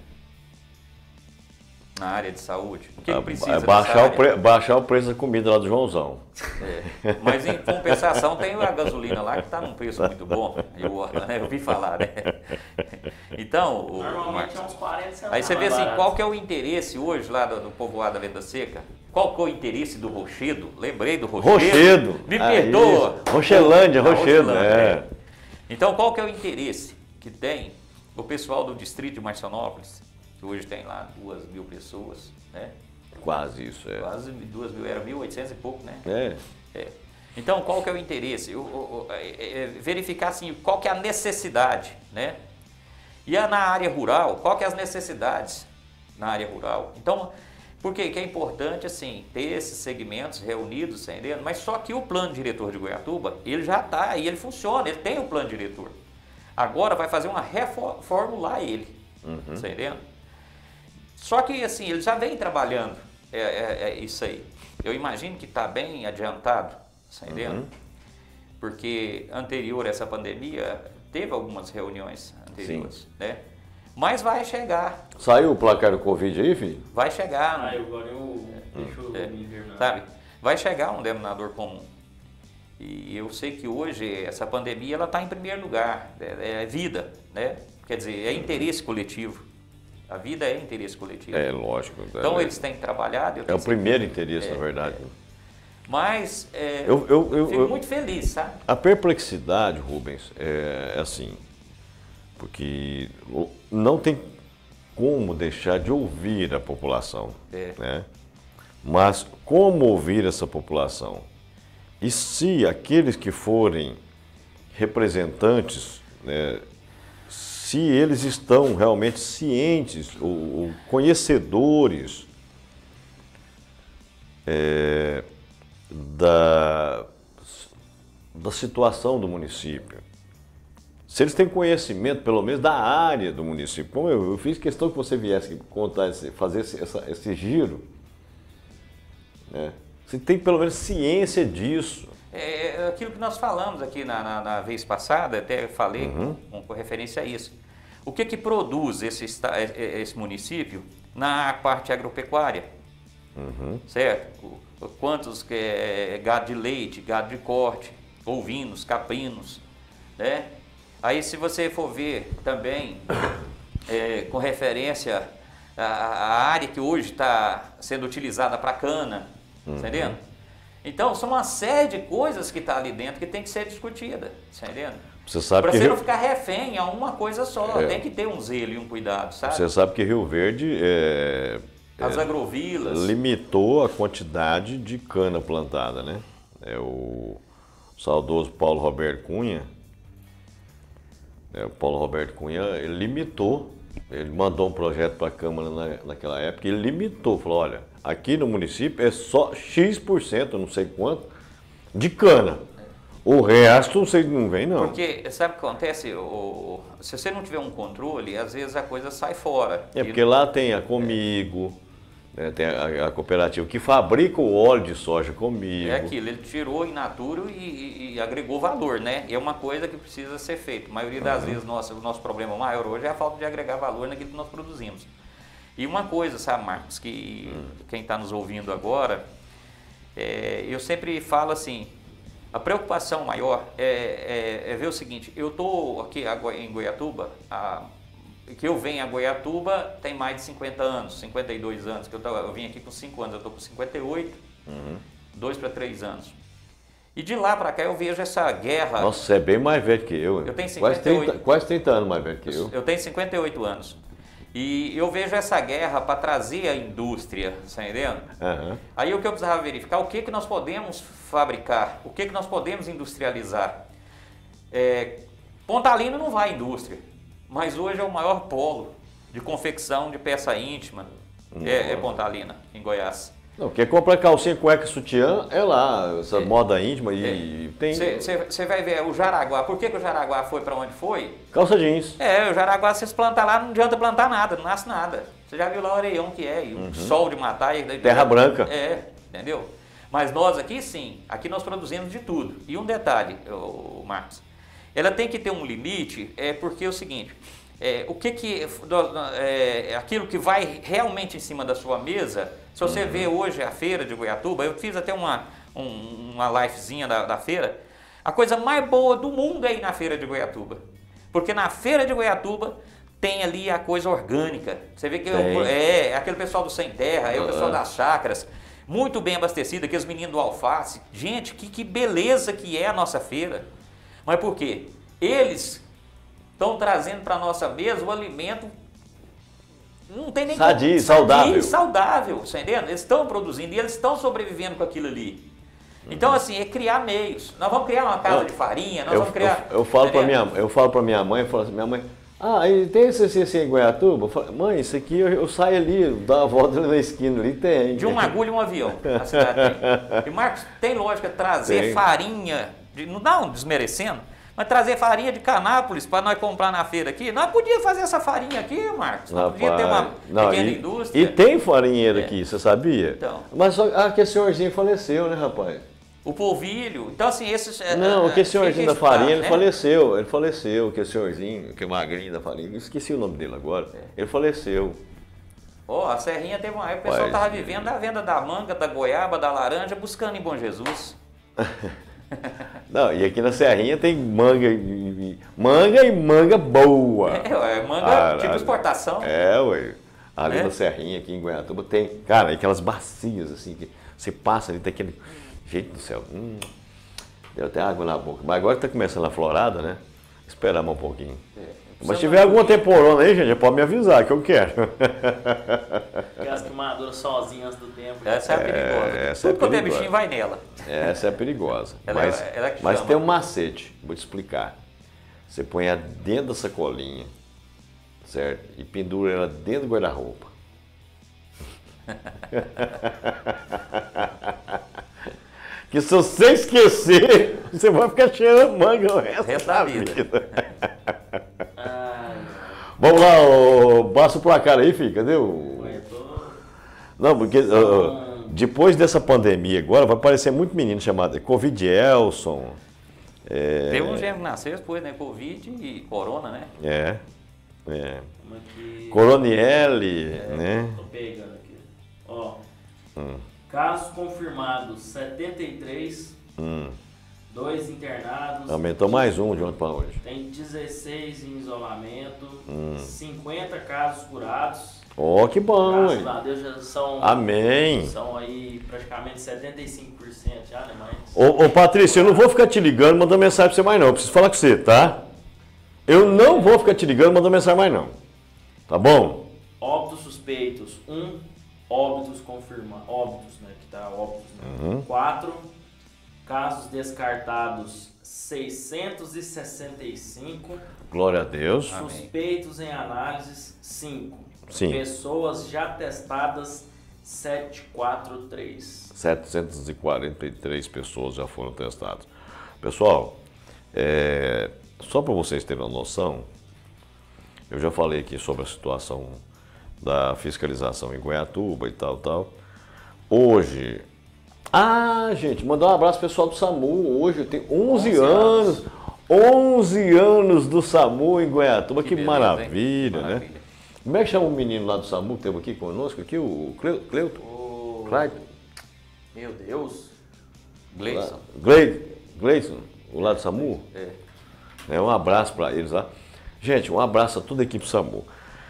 Na área de saúde? O que que precisa É nessa baixar, o área? pre- baixar o preço da comida lá do Joãozão. É, mas em compensação tem a gasolina lá que está num preço muito bom. Eu, né, eu ouvi falar, né? Então, o, Normalmente Marcos, é uns quarenta centavos. aí você vê mais assim, barato. qual que é o interesse hoje lá do, do povoado da Venda Seca? Qual que é o interesse do Rochedo? Lembrei do Rochedo. Rochedo. Me Ah, perdoa. isso. Rochelândia, Ah, Rochedo, Rochelândia, é. Então, qual que é o interesse que tem o pessoal do distrito de Marcionópolis que hoje tem lá duas mil pessoas, né? Quase isso, é. Quase duas mil, era mil e oitocentos e pouco, né? É. É. Então, qual que é o interesse? Eu, eu, eu, é, é verificar assim, qual que é a necessidade, né? E a, na área rural, qual que é as necessidades na área rural? Então, por que que é importante assim, ter esses segmentos reunidos, entendendo? Mas só que o plano diretor de Goiatuba, ele já está aí, ele funciona, ele tem o plano diretor. Agora vai fazer uma reformular ele, uhum. Entendendo? Só que assim, ele já vem trabalhando é, é, é isso aí. Eu imagino que está bem adiantado, entendendo? Uhum. Porque anterior a essa pandemia, teve algumas reuniões anteriores, sim, né? Mas vai chegar. Saiu o placar do Covid aí, filho? Vai chegar. Ah, eu agora eu deixo eu é, me ver, sabe? Vai chegar um denominador comum. E eu sei que hoje essa pandemia ela está em primeiro lugar. É, é vida, né? Quer dizer, é interesse coletivo. A vida é interesse coletivo. É, lógico. Então é, eles têm trabalhado. Eu é o primeiro interesse, é, na verdade. É. Mas é, eu, eu, eu fico eu, muito feliz, sabe? A perplexidade, Rubens, é, é assim, porque não tem como deixar de ouvir a população, é. Né? Mas como ouvir essa população? E se aqueles que forem representantes, né, se eles estão realmente cientes ou, ou conhecedores é, da, da situação do município, se eles têm conhecimento, pelo menos, da área do município. Como eu, eu fiz questão que você viesse contar, esse, fazer esse, essa, esse giro, né? Você tem pelo menos ciência disso. É aquilo que nós falamos aqui na, na, na vez passada, até falei uhum. com, com referência a isso. O que que produz esse, esse município na parte agropecuária? Uhum. Certo? Quantos que é gado de leite, gado de corte, ovinos, caprinos, né? Aí se você for ver também, é, com referência à, à área que hoje está sendo utilizada para cana, uhum. Entendendo? Então são uma série de coisas que está ali dentro que tem que ser discutida, entendendo? Você sabe para que você Rio... não ficar refém a uma coisa só, é. Tem que ter um zelo e um cuidado, sabe? Você sabe que Rio Verde é, as é, agrovilas limitou a quantidade de cana plantada, né? É o saudoso Paulo Roberto Cunha, é, o Paulo Roberto Cunha, ele limitou, ele mandou um projeto para a Câmara na, naquela época, e ele limitou, falou, olha, aqui no município é só X por cento, não sei quanto, de cana. O resto não sei, não vem não. Porque sabe o que acontece? O, se você não tiver um controle, às vezes a coisa sai fora. É porque lá tem a Comigo, é. Né, tem a, a cooperativa que fabrica o óleo de soja Comigo. É aquilo, ele tirou in natura e, e, e agregou valor, né? E é uma coisa que precisa ser feita. A maioria das uhum. vezes nossa, o nosso problema maior hoje é a falta de agregar valor naquilo que nós produzimos. E uma coisa, sabe, Marcos, que hum. quem está nos ouvindo agora, é, eu sempre falo assim, a preocupação maior é, é, é ver o seguinte, eu estou aqui em Goiatuba, a, que eu venho a Goiatuba tem mais de cinquenta anos, cinquenta e dois anos, que eu, tô, eu vim aqui com cinco anos, eu estou com cinquenta e oito, uhum. dois para três anos. E de lá para cá eu vejo essa guerra... Nossa, você é bem mais velho que eu. Eu tenho cinquenta e oito, quase, trinta, quase trinta anos mais velho que eu. Eu tenho cinquenta e oito anos. E eu vejo essa guerra para trazer a indústria, tá entendendo? Uhum. Aí o que eu precisava verificar, o que, que nós podemos fabricar, o que, que nós podemos industrializar. É, Pontalina não vai à indústria, mas hoje é o maior polo de confecção de peça íntima, uhum. é, é Pontalina, em Goiás. Não, quem compra calcinha, cueca, sutiã, é lá, essa é, moda íntima e é, tem... Você vai ver o Jaraguá, por que, que o Jaraguá foi para onde foi? Calça jeans. É, o Jaraguá, se você plantar lá, não adianta plantar nada, não nasce nada. Você já viu lá o areião que é, e o uhum. sol de matar... E, Terra branca. É, entendeu? Mas nós aqui sim, aqui nós produzimos de tudo. E um detalhe, o Marcos, ela tem que ter um limite, é porque é o seguinte... É, o que que é, aquilo que vai realmente em cima da sua mesa, se você uhum. vê hoje a feira de Goiatuba, eu fiz até uma, um, uma livezinha da, da feira, a coisa mais boa do mundo é ir na feira de Goiatuba, porque na feira de Goiatuba tem ali a coisa orgânica, você vê que é, é aquele pessoal do Sem Terra, é o pessoal das chácaras, muito bem abastecido, aqueles meninos do alface, gente, que, que beleza que é a nossa feira, mas por quê? Eles... estão trazendo para a nossa mesa o alimento não tem nem sadio, como, saudável. sadio, saudável, você entendeu? Eles estão produzindo e eles estão sobrevivendo com aquilo ali. Então, uhum. assim, é criar meios. Nós vamos criar uma casa eu, de farinha, nós eu, vamos criar... Eu, eu falo para minha, eu falo para minha mãe, eu falo assim, minha mãe, ah, e tem esse assim, assim em Goiatuba? Eu falo, mãe, isso aqui eu, eu saio ali, dou uma volta na esquina ali, tem. De uma agulha e um avião, a cidade tem. E Marcos, tem lógica trazer tem. farinha, de, não desmerecendo, mas trazer farinha de Canápolis para nós comprar na feira aqui. Nós podíamos fazer essa farinha aqui, Marcos. Nós podíamos ter uma não, pequena e, indústria. E tem farinheiro é. aqui, você sabia? Então. Mas só ah, que esse senhorzinho faleceu, né, rapaz? O polvilho. Então, assim, esses... Não, aquele senhorzinho da farinha, ele né? faleceu. Ele faleceu, aquele senhorzinho, que é magrinho da farinha. Esqueci o nome dele agora. É. Ele faleceu. Ó, oh, a Serrinha teve uma época, o pessoal estava vivendo da venda da manga, da goiaba, da laranja, buscando em Bom Jesus. Não, e aqui na Serrinha tem manga e manga, e manga boa. É, é manga ah, tipo exportação. É, ué. Ali é? na Serrinha, aqui em Goiatuba, tem, cara, aquelas bacias assim, que você passa ali, tem aquele... Gente do céu, hum, deu até água na boca. Mas agora está começando a florada, né? Esperar mais um pouquinho. É, mas se tiver alguma temporona aí, gente, pode me avisar que eu quero. Aquelas queimaduras sozinhas do tempo. Essa é a perigosa. É, essa Tudo é quanto é bichinho vai nela. Essa é perigosa. ela, mas ela é mas tem um macete, vou te explicar. Você põe ela dentro da sacolinha, certo? E pendura ela dentro do guarda-roupa. Que se você esquecer, você vai ficar cheirando manga o resto, resto da vida. vida. Vamos lá, ô, passa o placar aí, filho, cadê o... Não, porque uh, depois dessa pandemia agora vai aparecer muito menino chamado Covid Elson. É... Teve um gênero que nasceu depois, né? Covid e Corona, né? É, é. Coronielli, é, né? Tô pegando aqui. Ó. Hum. Casos confirmados, setenta e três, hum. dois internados. Aumentou mais um de ontem para hoje. Tem dezesseis em isolamento, hum. cinquenta casos curados. Ó, oh, que bom, hein? Graças a Deus já são... Amém. São aí praticamente setenta e cinco por cento já, né, mais? Ô, ô, Patrícia, eu não vou ficar te ligando, mandando mensagem para você mais não. Eu preciso falar com você, tá? Eu não vou ficar te ligando, mandando mensagem mais não. Tá bom? Óbitos suspeitos, um. Óbitos confirmados, óbitos, né, que tá óbitos, né? Uhum. quatro. Casos descartados, seiscentos e sessenta e cinco. Glória a Deus. Suspeitos em análises, cinco. Sim. Pessoas já testadas, setecentos e quarenta e três. setecentas e quarenta e três pessoas já foram testadas. Pessoal, é, só para vocês terem uma noção, eu já falei aqui sobre a situação da fiscalização em Goiatuba e tal, tal. Hoje... Ah, gente, mandar um abraço pro pessoal do SAMU. Hoje tem onze anos. onze anos do SAMU em Goiatuba. Que, que beleza, maravilha, né? Maravilha. Como é que chama o menino lá do SAMU que teve aqui conosco? Aqui, o Cleuto? O... Clayton? Meu Deus. Gleison. Gleison, o lá do SAMU? É. é. Um abraço para eles lá. Gente, um abraço a toda a equipe SAMU.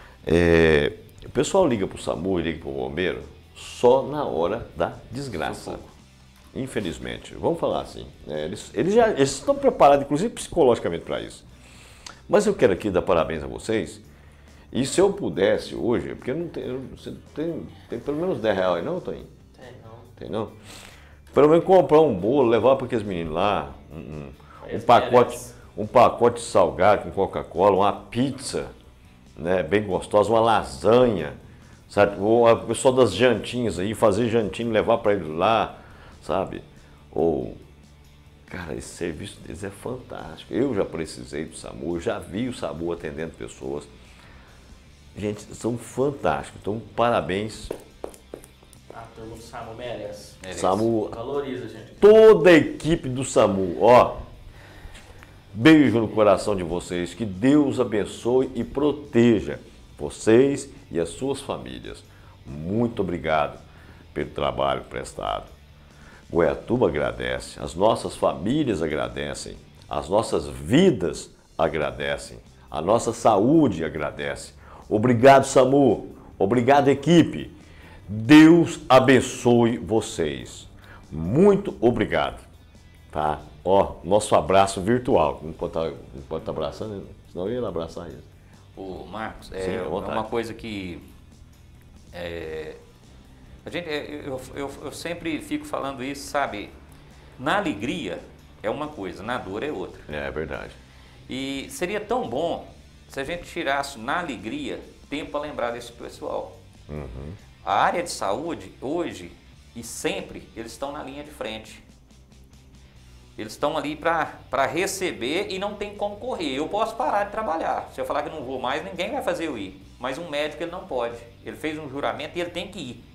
É, o pessoal liga pro SAMU e liga pro bombeiro só na hora da desgraça. Infelizmente. Vamos falar assim. Né? Eles, eles já eles estão preparados, inclusive psicologicamente, para isso. Mas eu quero aqui dar parabéns a vocês. E se eu pudesse hoje, porque eu não tenho. Você tem, tem pelo menos dez reais aí, não, Toninho? Tem não. Tem não? Pelo menos comprar um bolo, levar para aqueles meninos lá, um, um, um pacote, um pacote de salgado com Coca-Cola, uma pizza, né, bem gostosa, uma lasanha, sabe? Ou o pessoal das jantinhas aí, fazer jantinho, levar para eles lá, sabe? Ou, cara, esse serviço deles é fantástico. Eu já precisei do SAMU, eu já vi o SAMU atendendo pessoas. Gente, são fantásticos. Então, parabéns. A turma do SAMU merece. merece. SAMU, valoriza, gente. Toda a equipe do SAMU, ó. Beijo no coração de vocês. Que Deus abençoe e proteja vocês e as suas famílias. Muito obrigado pelo trabalho prestado. Goiatuba agradece, as nossas famílias agradecem, as nossas vidas agradecem, a nossa saúde agradece. Obrigado, SAMU. Obrigado, equipe. Deus abençoe vocês. Muito obrigado. Tá? Ó, nosso abraço virtual. Não pode estar, não pode estar abraçando, senão eu ia abraçar eles. Ô, Marcos, é, Sim, é uma coisa que É, a gente, eu, eu, eu sempre fico falando isso, sabe? Na alegria é uma coisa, na dor é outra. É, é verdade. E seria tão bom se a gente tirasse na alegria tempo para lembrar desse pessoal. Uhum. A área de saúde, hoje e sempre, eles estão na linha de frente. Eles estão ali para receber e não tem como correr. Eu posso parar de trabalhar. Se eu falar que não vou mais, ninguém vai fazer eu ir. Mas um médico ele não pode. Ele fez um juramento e ele tem que ir.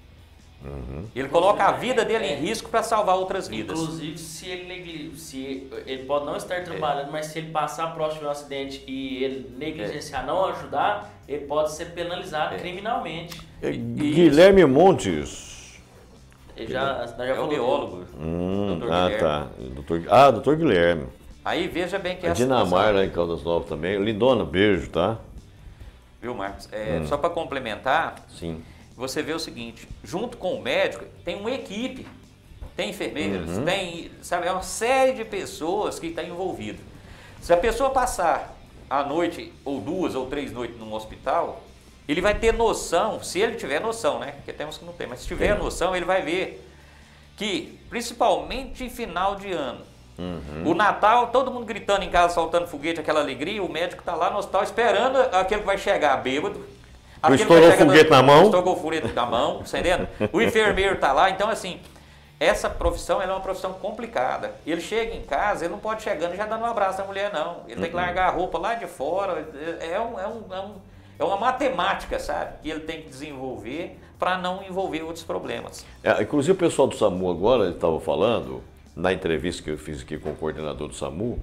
Uhum. Ele coloca a vida dele em risco para salvar outras vidas. Inclusive, se ele, se ele pode não estar trabalhando, é. mas se ele passar próximo de um acidente e ele negligenciar, é. não ajudar, ele pode ser penalizado é. criminalmente. É, Guilherme isso. Montes. Ele já, já é o biólogo. Hum, ah, Guilherme. tá. Doutor, ah, doutor Guilherme. Aí veja bem que é a Dinamar lá em Caldas Novas também. Lindona, beijo, tá? Viu, Marcos? É, hum. Só para complementar, sim. Você vê o seguinte, junto com o médico, tem uma equipe, tem enfermeiros, uhum. tem, sabe, é uma série de pessoas que estão envolvidas. Se a pessoa passar a noite, ou duas ou três noites num hospital, ele vai ter noção, se ele tiver noção, né? Porque tem uns que não tem, mas se tiver Sim. noção, ele vai ver que, principalmente em final de ano, uhum. o Natal, todo mundo gritando em casa, soltando foguete, aquela alegria, o médico está lá no hospital esperando aquele que vai chegar bêbado. Tu estourou o foguete na mão? Estourou o foguete na mão, você entendendo? O enfermeiro está lá, então assim, essa profissão ela é uma profissão complicada. Ele chega em casa, ele não pode chegando e já dando um abraço à mulher, não. Ele uhum. tem que largar a roupa lá de fora, é, um, é, um, é, um, é uma matemática, sabe? Que ele tem que desenvolver para não envolver outros problemas. É, inclusive o pessoal do SAMU agora, ele estava falando, na entrevista que eu fiz aqui com o coordenador do SAMU,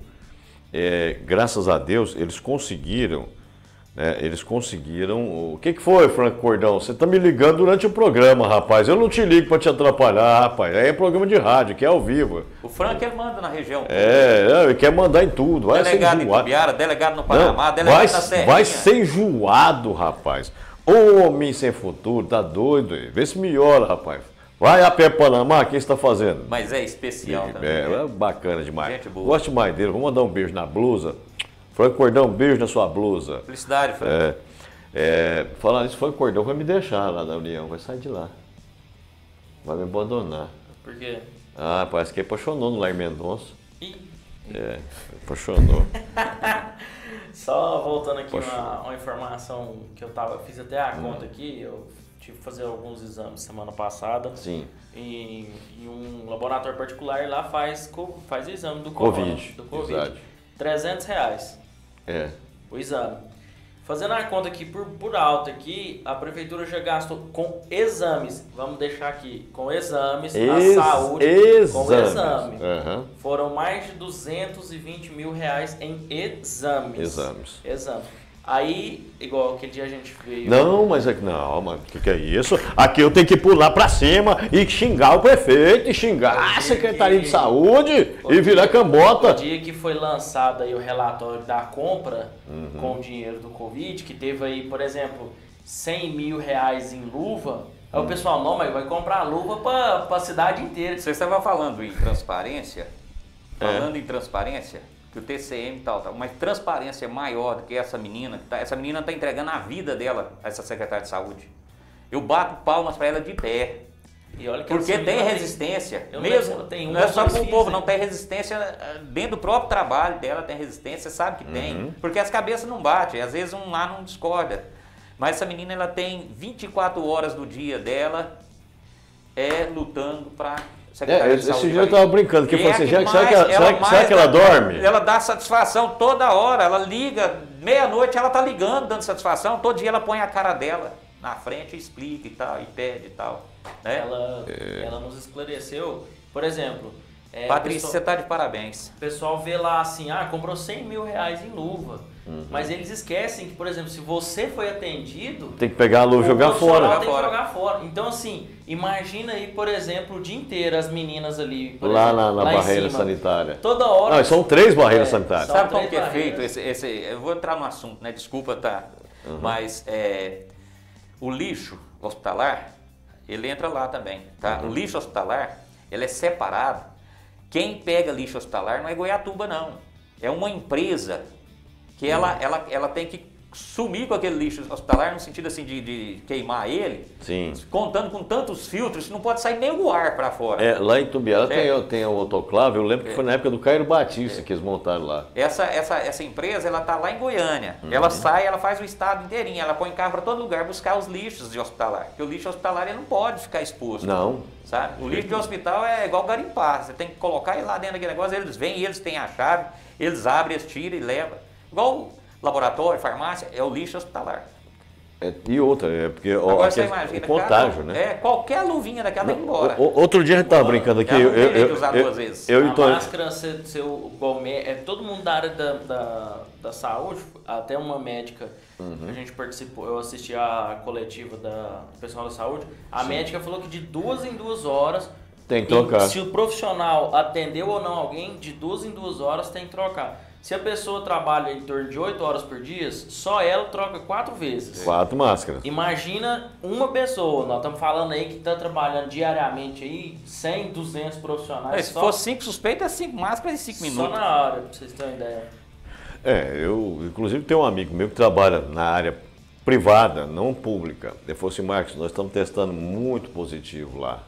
é, graças a Deus eles conseguiram É, eles conseguiram... O que, que foi, Franco Cordão? Você tá me ligando durante o programa, rapaz. Eu não te ligo para te atrapalhar, rapaz. Aí é programa de rádio, que é ao vivo. O Franco, ele manda na região. É, ele quer mandar em tudo. Vai delegado em Tubiara, delegado no Panamá, não, delegado vai, na Serrinha. Vai ser enjoado, rapaz. Ô, homem sem futuro, tá doido aí. Vê se melhora, rapaz. Vai a pé Panamá, o que você está fazendo? Mas é especial é, também. É, é bacana demais. Gente boa. Gosto mais dele. Vou mandar um beijo na blusa. Franco Cordão, um beijo na sua blusa. Felicidade, Franco. É, é, falando isso, Franco Cordão vai me deixar lá da União, vai sair de lá. Vai me abandonar. Por quê? Ah, parece que apaixonou no Lair Mendonça. Ih. É, apaixonou. Só voltando aqui uma, uma informação que eu tava, fiz até a conta hum. aqui, eu tive que fazer alguns exames semana passada. Sim. E, e um laboratório particular lá faz, faz o exame do Covid. Covid. Do COVID. Exato. trezentos reais. É. O exame. Fazendo a conta aqui por, por alto aqui, a prefeitura já gastou com exames. Vamos deixar aqui, com exames, Ex a saúde, exames. com exame. Uhum. Foram mais de duzentos e vinte mil reais em exames. Exames. Exames. Aí, igual aquele dia a gente veio... Não, mas é que não, mas o que, que é isso? Aqui eu tenho que pular pra cima e xingar o prefeito, e xingar a Secretaria que... de Saúde o e virar dia, cambota. O dia que foi lançado aí o relatório da compra uhum. com o dinheiro do Covid, que teve aí, por exemplo, cem mil reais em luva, aí hum. o pessoal, não, mas vai comprar luva pra, pra cidade inteira. Você estava falando em transparência, falando é. em transparência... que o T C M e tal, tal, mas transparência maior do que essa menina, tá, essa menina está entregando a vida dela a essa secretária de saúde. Eu bato palmas para ela de pé. E olha que porque tem resistência, tem, mesmo, tem não é só com o povo, não tem resistência dentro do próprio trabalho dela, tem resistência, sabe que uhum. tem, porque as cabeças não batem, às vezes um lá não discorda. Mas essa menina, ela tem vinte e quatro horas do dia dela é lutando para... É, esse dia eu estava brincando, que é assim, será, mais, será, que ela, será, ela será que ela dorme? Ela dá satisfação toda hora, ela liga, meia-noite ela tá ligando, dando satisfação, todo dia ela põe a cara dela na frente e explica e tal, e pede e tal. Né? Ela, é. ela nos esclareceu, por exemplo... É, Patrícia, pessoal, você está de parabéns. O pessoal vê lá assim, ah, comprou cem mil reais em luva. Uhum. Mas eles esquecem que, por exemplo, se você foi atendido... Tem que pegar a luva e jogar fora. Tem que jogar fora. Então, assim, imagina aí, por exemplo, o dia inteiro as meninas ali... Lá exemplo, na, na lá barreira cima, sanitária. Toda hora... Não, são três barreiras é, sanitárias. Sabe como que é feito? Esse, esse, eu vou entrar no assunto, né? Desculpa, tá? Uhum. Mas é, o lixo hospitalar, ele entra lá também, tá? Uhum. O lixo hospitalar, ele é separado. Quem pega lixo hospitalar não é Goiatuba, não. É uma empresa que ela, ela, ela tem que sumir com aquele lixo hospitalar no sentido assim de, de queimar ele, Sim. contando com tantos filtros, não pode sair nem o ar para fora. É, lá em Tumbiara É. tem, tem o autoclave, eu lembro que É. foi na época do Cairo Batista que eles montaram lá. Essa, essa, essa empresa, ela tá lá em Goiânia. Ela sai, ela faz o estado inteirinho, ela põe carro para todo lugar buscar os lixos de hospitalar. Porque o lixo hospitalar ele não pode ficar exposto. Não. Sabe? O lixo de hospital é igual garimpar. Você tem que colocar ele lá dentro daquele negócio, eles vêm, eles têm a chave, eles abrem, eles tiram e levam. Igual laboratório, farmácia, é o lixo hospitalar. É, e outra, é porque ó, Agora a você questão- imagina, o contágio, cada, né? é, qualquer luvinha daquela vai embora. O- o- outro dia a gente estava brincando aqui, Já não eu, tem eu, jeito de eu, usar eu, duas vezes. eu e A o Tony- máscara, seu, seu igual mé- é todo mundo da área da, da, da saúde, até uma médica Uhum. que a gente participou, eu assisti a coletiva da, do pessoal da saúde, a médica falou que de duas em duas horas, Tem que trocar. e se o profissional atendeu ou não alguém, de duas em duas horas tem que trocar. Se a pessoa trabalha em torno de oito horas por dia, só ela troca quatro vezes. Quatro máscaras. Imagina uma pessoa, nós estamos falando aí que está trabalhando diariamente aí, cem, duzentos profissionais. Se só, for cinco suspeitos, é cinco máscaras em cinco só minutos. na hora, pra vocês terem uma ideia. É, eu inclusive tenho um amigo meu que trabalha na área privada, não pública. Ele falou assim, Marcos, nós estamos testando muito positivo lá.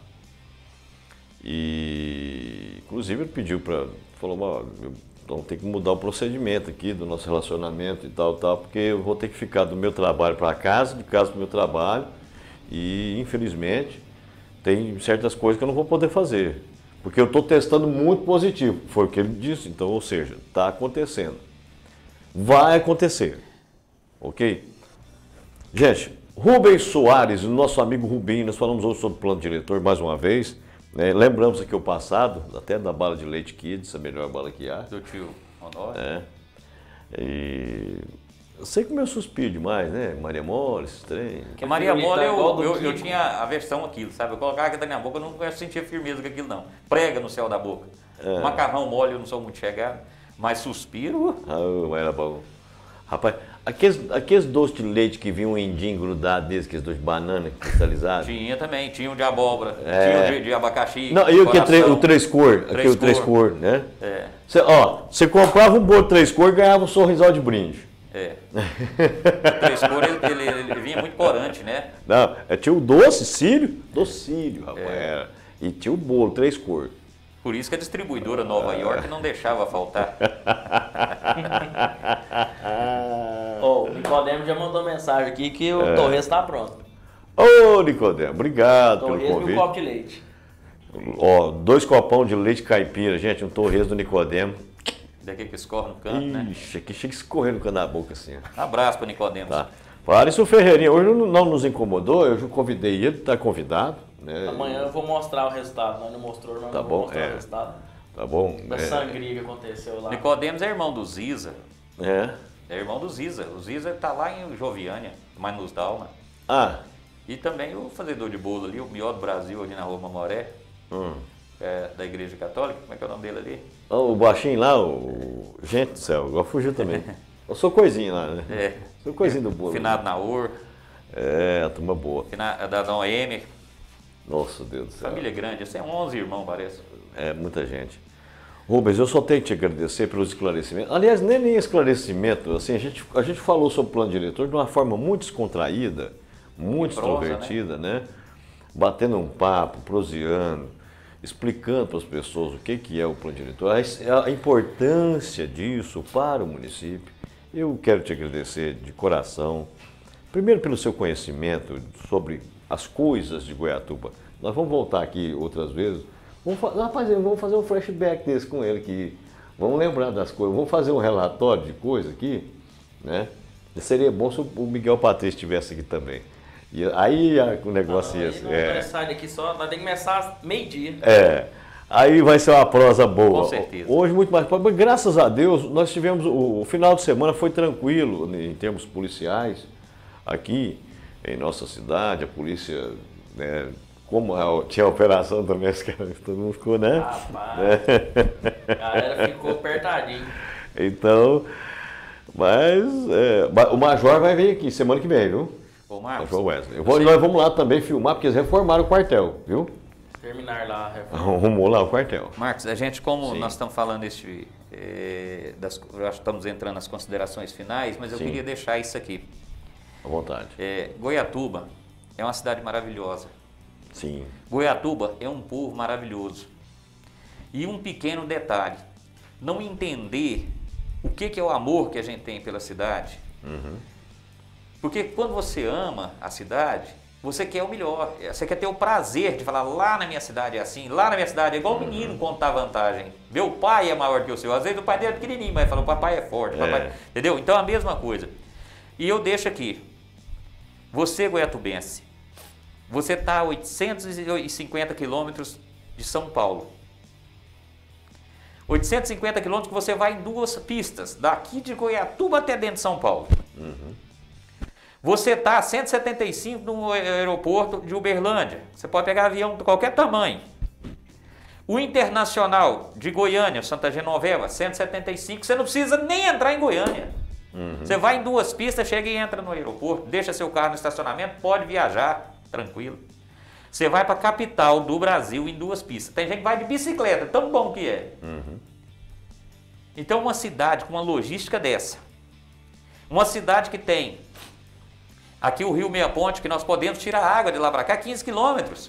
E inclusive ele pediu para, falou, ó, eu- então tem que mudar o procedimento aqui do nosso relacionamento e tal, tal, porque eu vou ter que ficar do meu trabalho para casa, de casa para o meu trabalho, e infelizmente tem certas coisas que eu não vou poder fazer, porque eu estou testando muito positivo, foi o que ele disse, então, ou seja, está acontecendo. Vai acontecer, ok? Gente, Rubens Soares, o nosso amigo Rubinho, nós falamos hoje sobre o plano diretor mais uma vez, né? Lembramos aqui o passado, até da bala de leite Kids, a melhor bala que há. Do tio Honório. É. E eu sei que o meu suspiro demais, né? Maria Mole, esses trem. Porque Maria Mole, eu, igual do eu, eu Kiko. tinha aversão àquilo, sabe? Eu colocava aquilo na minha boca, eu não sentia firmeza com aquilo, não. Prega no céu da boca. Macarrão mole, eu não sou muito chegado. Mas suspiro, Ah, mas era bom. Rapaz, aqueles, aqueles doces de leite que vinham em indinho grudado desses, aqueles doces de banana cristalizados. tinha também. Tinha um de abóbora, É. tinha um de, de abacaxi. Não, e o que é tre- coração. o três cor, aquele Três três cor. cor, né? É, Cê, ó, você comprava um bolo três cor e ganhava um sorrisal de brinde. é. O três cores, ele, ele, ele vinha muito corante, né? Não, é, tinha o doce, cílio, docílio, rapaz, É. era. E tinha o bolo, três cor. Por isso que a distribuidora Nova York não deixava faltar. Ó, o Nicodemo já mandou mensagem aqui que o É. Torres está pronto. Ô, Nicodemo, obrigado pelo Torres e um convite. copo de leite. Ó, dois copão de leite caipira, gente, um torresmo do Nicodemo. Daqui que escorre no canto, né? Ixi, aqui chega a escorrer no canto da boca assim, ó. Abraço para Nicodemos. Tá. Fábio Ferreirinha, hoje não, não nos incomodou, eu já convidei ele, está convidado. Né? Amanhã eu vou mostrar o resultado. Nós não mostrou, mas Tá eu bom, vou mostrar é. o resultado Tá bom? da É. sangria que aconteceu lá. Nicodemos é irmão do Ziza. É. É irmão do Ziza. O Ziza está lá em Joviânia, mais nos Dalma. Ah, E também o fazedor de bolo ali, o melhor do Brasil, ali na rua Mamoré, hum. é, da Igreja Católica. Como é que é o nome dele ali? o baixinho lá, o... Gente do céu, igual fugiu também. Eu sou coisinha lá, né? É. Sou coisinho do bolo. Finado Naur, É, a turma boa. finado, da Dona M. Nossa, Deus do céu. Família grande, esse é onze irmãos, parece. É, muita gente. Rubens, eu só tenho que te agradecer pelos esclarecimentos. Aliás, nem nem esclarecimento, assim, a gente, a gente falou sobre o plano diretor de uma forma muito descontraída, muito prosa, extrovertida, né? Batendo um papo, proseando, explicando para as pessoas o que, que é o plano diretor, a, a importância disso para o município. Eu quero te agradecer de coração, primeiro pelo seu conhecimento sobre as coisas de Goiatuba. Nós vamos voltar aqui outras vezes. Vamos, fa- rapaz, vamos fazer um flashback desse com ele aqui. Vamos lembrar das coisas. Vamos fazer um relatório de coisa aqui, né? Seria bom se o Miguel Patrício estivesse aqui também. E aí a- o negócio ia Aí ser. não É, vai sair daqui só, nós temos que começar meio-dia. é. Aí vai ser uma prosa boa. Com certeza. Hoje muito mais. Mas graças a Deus nós tivemos o, o final de semana foi tranquilo em termos policiais aqui em nossa cidade. A polícia, né, como a- tinha a operação também, os caras, todo mundo ficou, né? Rapaz, a galera ficou apertadinho. Então, mas é, ma- o Major vai vir aqui semana que vem, viu? Ô, Marcos, Major Wesley. Eu vou- nós vamos lá também filmar, porque eles reformaram o quartel, viu? Terminar lá a reforma. Arrumou lá o quartel. Marcos, a gente, como Sim. nós estamos falando este, é, das, já estamos entrando nas considerações finais, mas eu Sim. queria deixar isso aqui. À vontade. É, Goiatuba é uma cidade maravilhosa. Sim. Goiatuba é um povo maravilhoso. E um pequeno detalhe, não entender o que, que é o amor que a gente tem pela cidade. Uhum. Porque quando você ama a cidade, você quer o melhor, você quer ter o prazer de falar, lá na minha cidade é assim, lá na minha cidade é igual o menino contar vantagem. Meu pai é maior que o seu, às vezes o pai dele é pequenininho, mas fala, o papai é forte, É. papai... entendeu? Então a mesma coisa. E eu deixo aqui, você goiatubense, você está a oitocentos e cinquenta quilômetros de São Paulo. oitocentos e cinquenta quilômetros que você vai em duas pistas, daqui de Goiatuba até dentro de São Paulo. Uhum. Você está a cento e setenta e cinco no aeroporto de Uberlândia. Você pode pegar avião de qualquer tamanho. O Internacional de Goiânia, Santa Genoveva, cento e setenta e cinco, você não precisa nem entrar em Goiânia. Uhum. Você vai em duas pistas, chega e entra no aeroporto, deixa seu carro no estacionamento, pode viajar, tranquilo. Você vai para a capital do Brasil em duas pistas. Tem gente que vai de bicicleta, tão bom que é. Uhum. Então uma cidade com uma logística dessa, uma cidade que tem aqui o Rio Meia Ponte, que nós podemos tirar água de lá para cá, quinze quilômetros.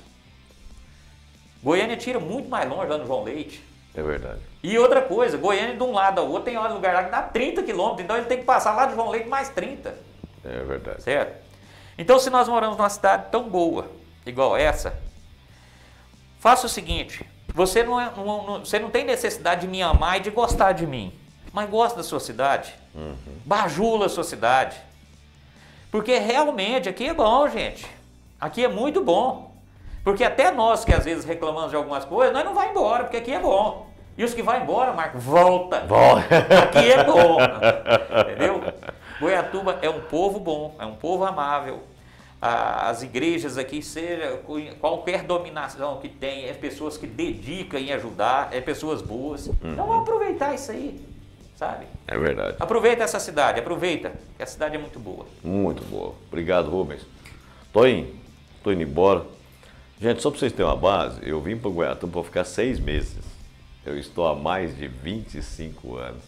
Goiânia tira muito mais longe, lá no João Leite. É verdade. E outra coisa, Goiânia de um lado ao outro tem um lugar lá que dá trinta quilômetros, então ele tem que passar lá de João Leite mais trinta. É verdade. Certo? Então se nós moramos numa cidade tão boa, igual essa, faça o seguinte, você não, é, não, não, você não tem necessidade de me amar e de gostar de mim, mas gosta da sua cidade, uhum. Bajula a sua cidade. Porque realmente aqui é bom, gente. Aqui é muito bom. Porque até nós que às vezes reclamamos de algumas coisas, nós não vamos embora, porque aqui é bom. E os que vão embora, Marco, volta. Volta. Aqui é bom. Entendeu? Goiatuba é um povo bom, é um povo amável. As igrejas aqui, seja qualquer dominação que tem, é pessoas que dedicam em ajudar, é pessoas boas. Uhum. Então vamos aproveitar isso aí. Sabe? É verdade. Aproveita essa cidade, aproveita, que a cidade é muito boa. Muito boa. Obrigado, Rubens. Tô indo, tô indo embora. Gente, só para vocês terem uma base, eu vim para Goiatuba para ficar seis meses. Eu estou há mais de vinte e cinco anos.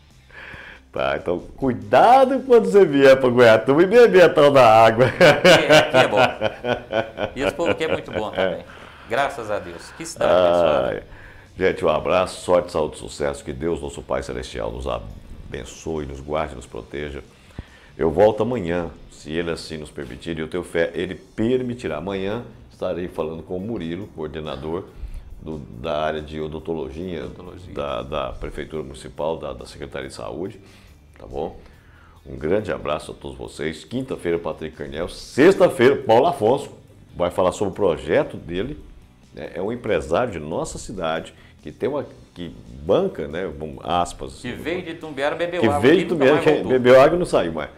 Tá, então cuidado quando você vier para Goiatuba e beber a tal da água. Aqui, aqui é bom. E esse povo aqui é muito bom também. Graças a Deus. Que cidade abençoada. Gente, um abraço, sorte, saúde, sucesso, que Deus, nosso Pai Celestial, nos abençoe, nos guarde, nos proteja. Eu volto amanhã, se Ele assim nos permitir, e eu tenho fé, Ele permitirá. Amanhã estarei falando com o Murilo, coordenador do, da área de odontologia, odontologia. Da, da Prefeitura Municipal, da, da Secretaria de Saúde, tá bom? Um grande abraço a todos vocês. Quinta-feira, Patrick Carnel. Sexta-feira, Paulo Afonso vai falar sobre o projeto dele. É um empresário de nossa cidade que tem uma que banca, né, aspas, que veio de Tumbiara, bebeu que água, veio de Tumbiara, que bebeu água e não saiu mais.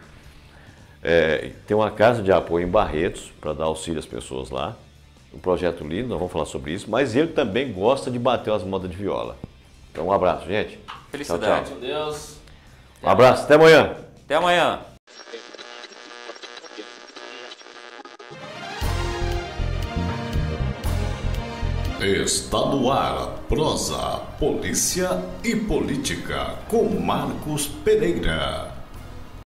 É, tem uma casa de apoio em Barretos para dar auxílio às pessoas lá. Um projeto lindo, nós vamos falar sobre isso. Mas ele também gosta de bater as modas de viola. Então um abraço, gente. Felicidade. Tchau, tchau. Com Deus. Um abraço, até amanhã. Até amanhã. Está no ar, prosa, polícia e política, com Marcos Pereira.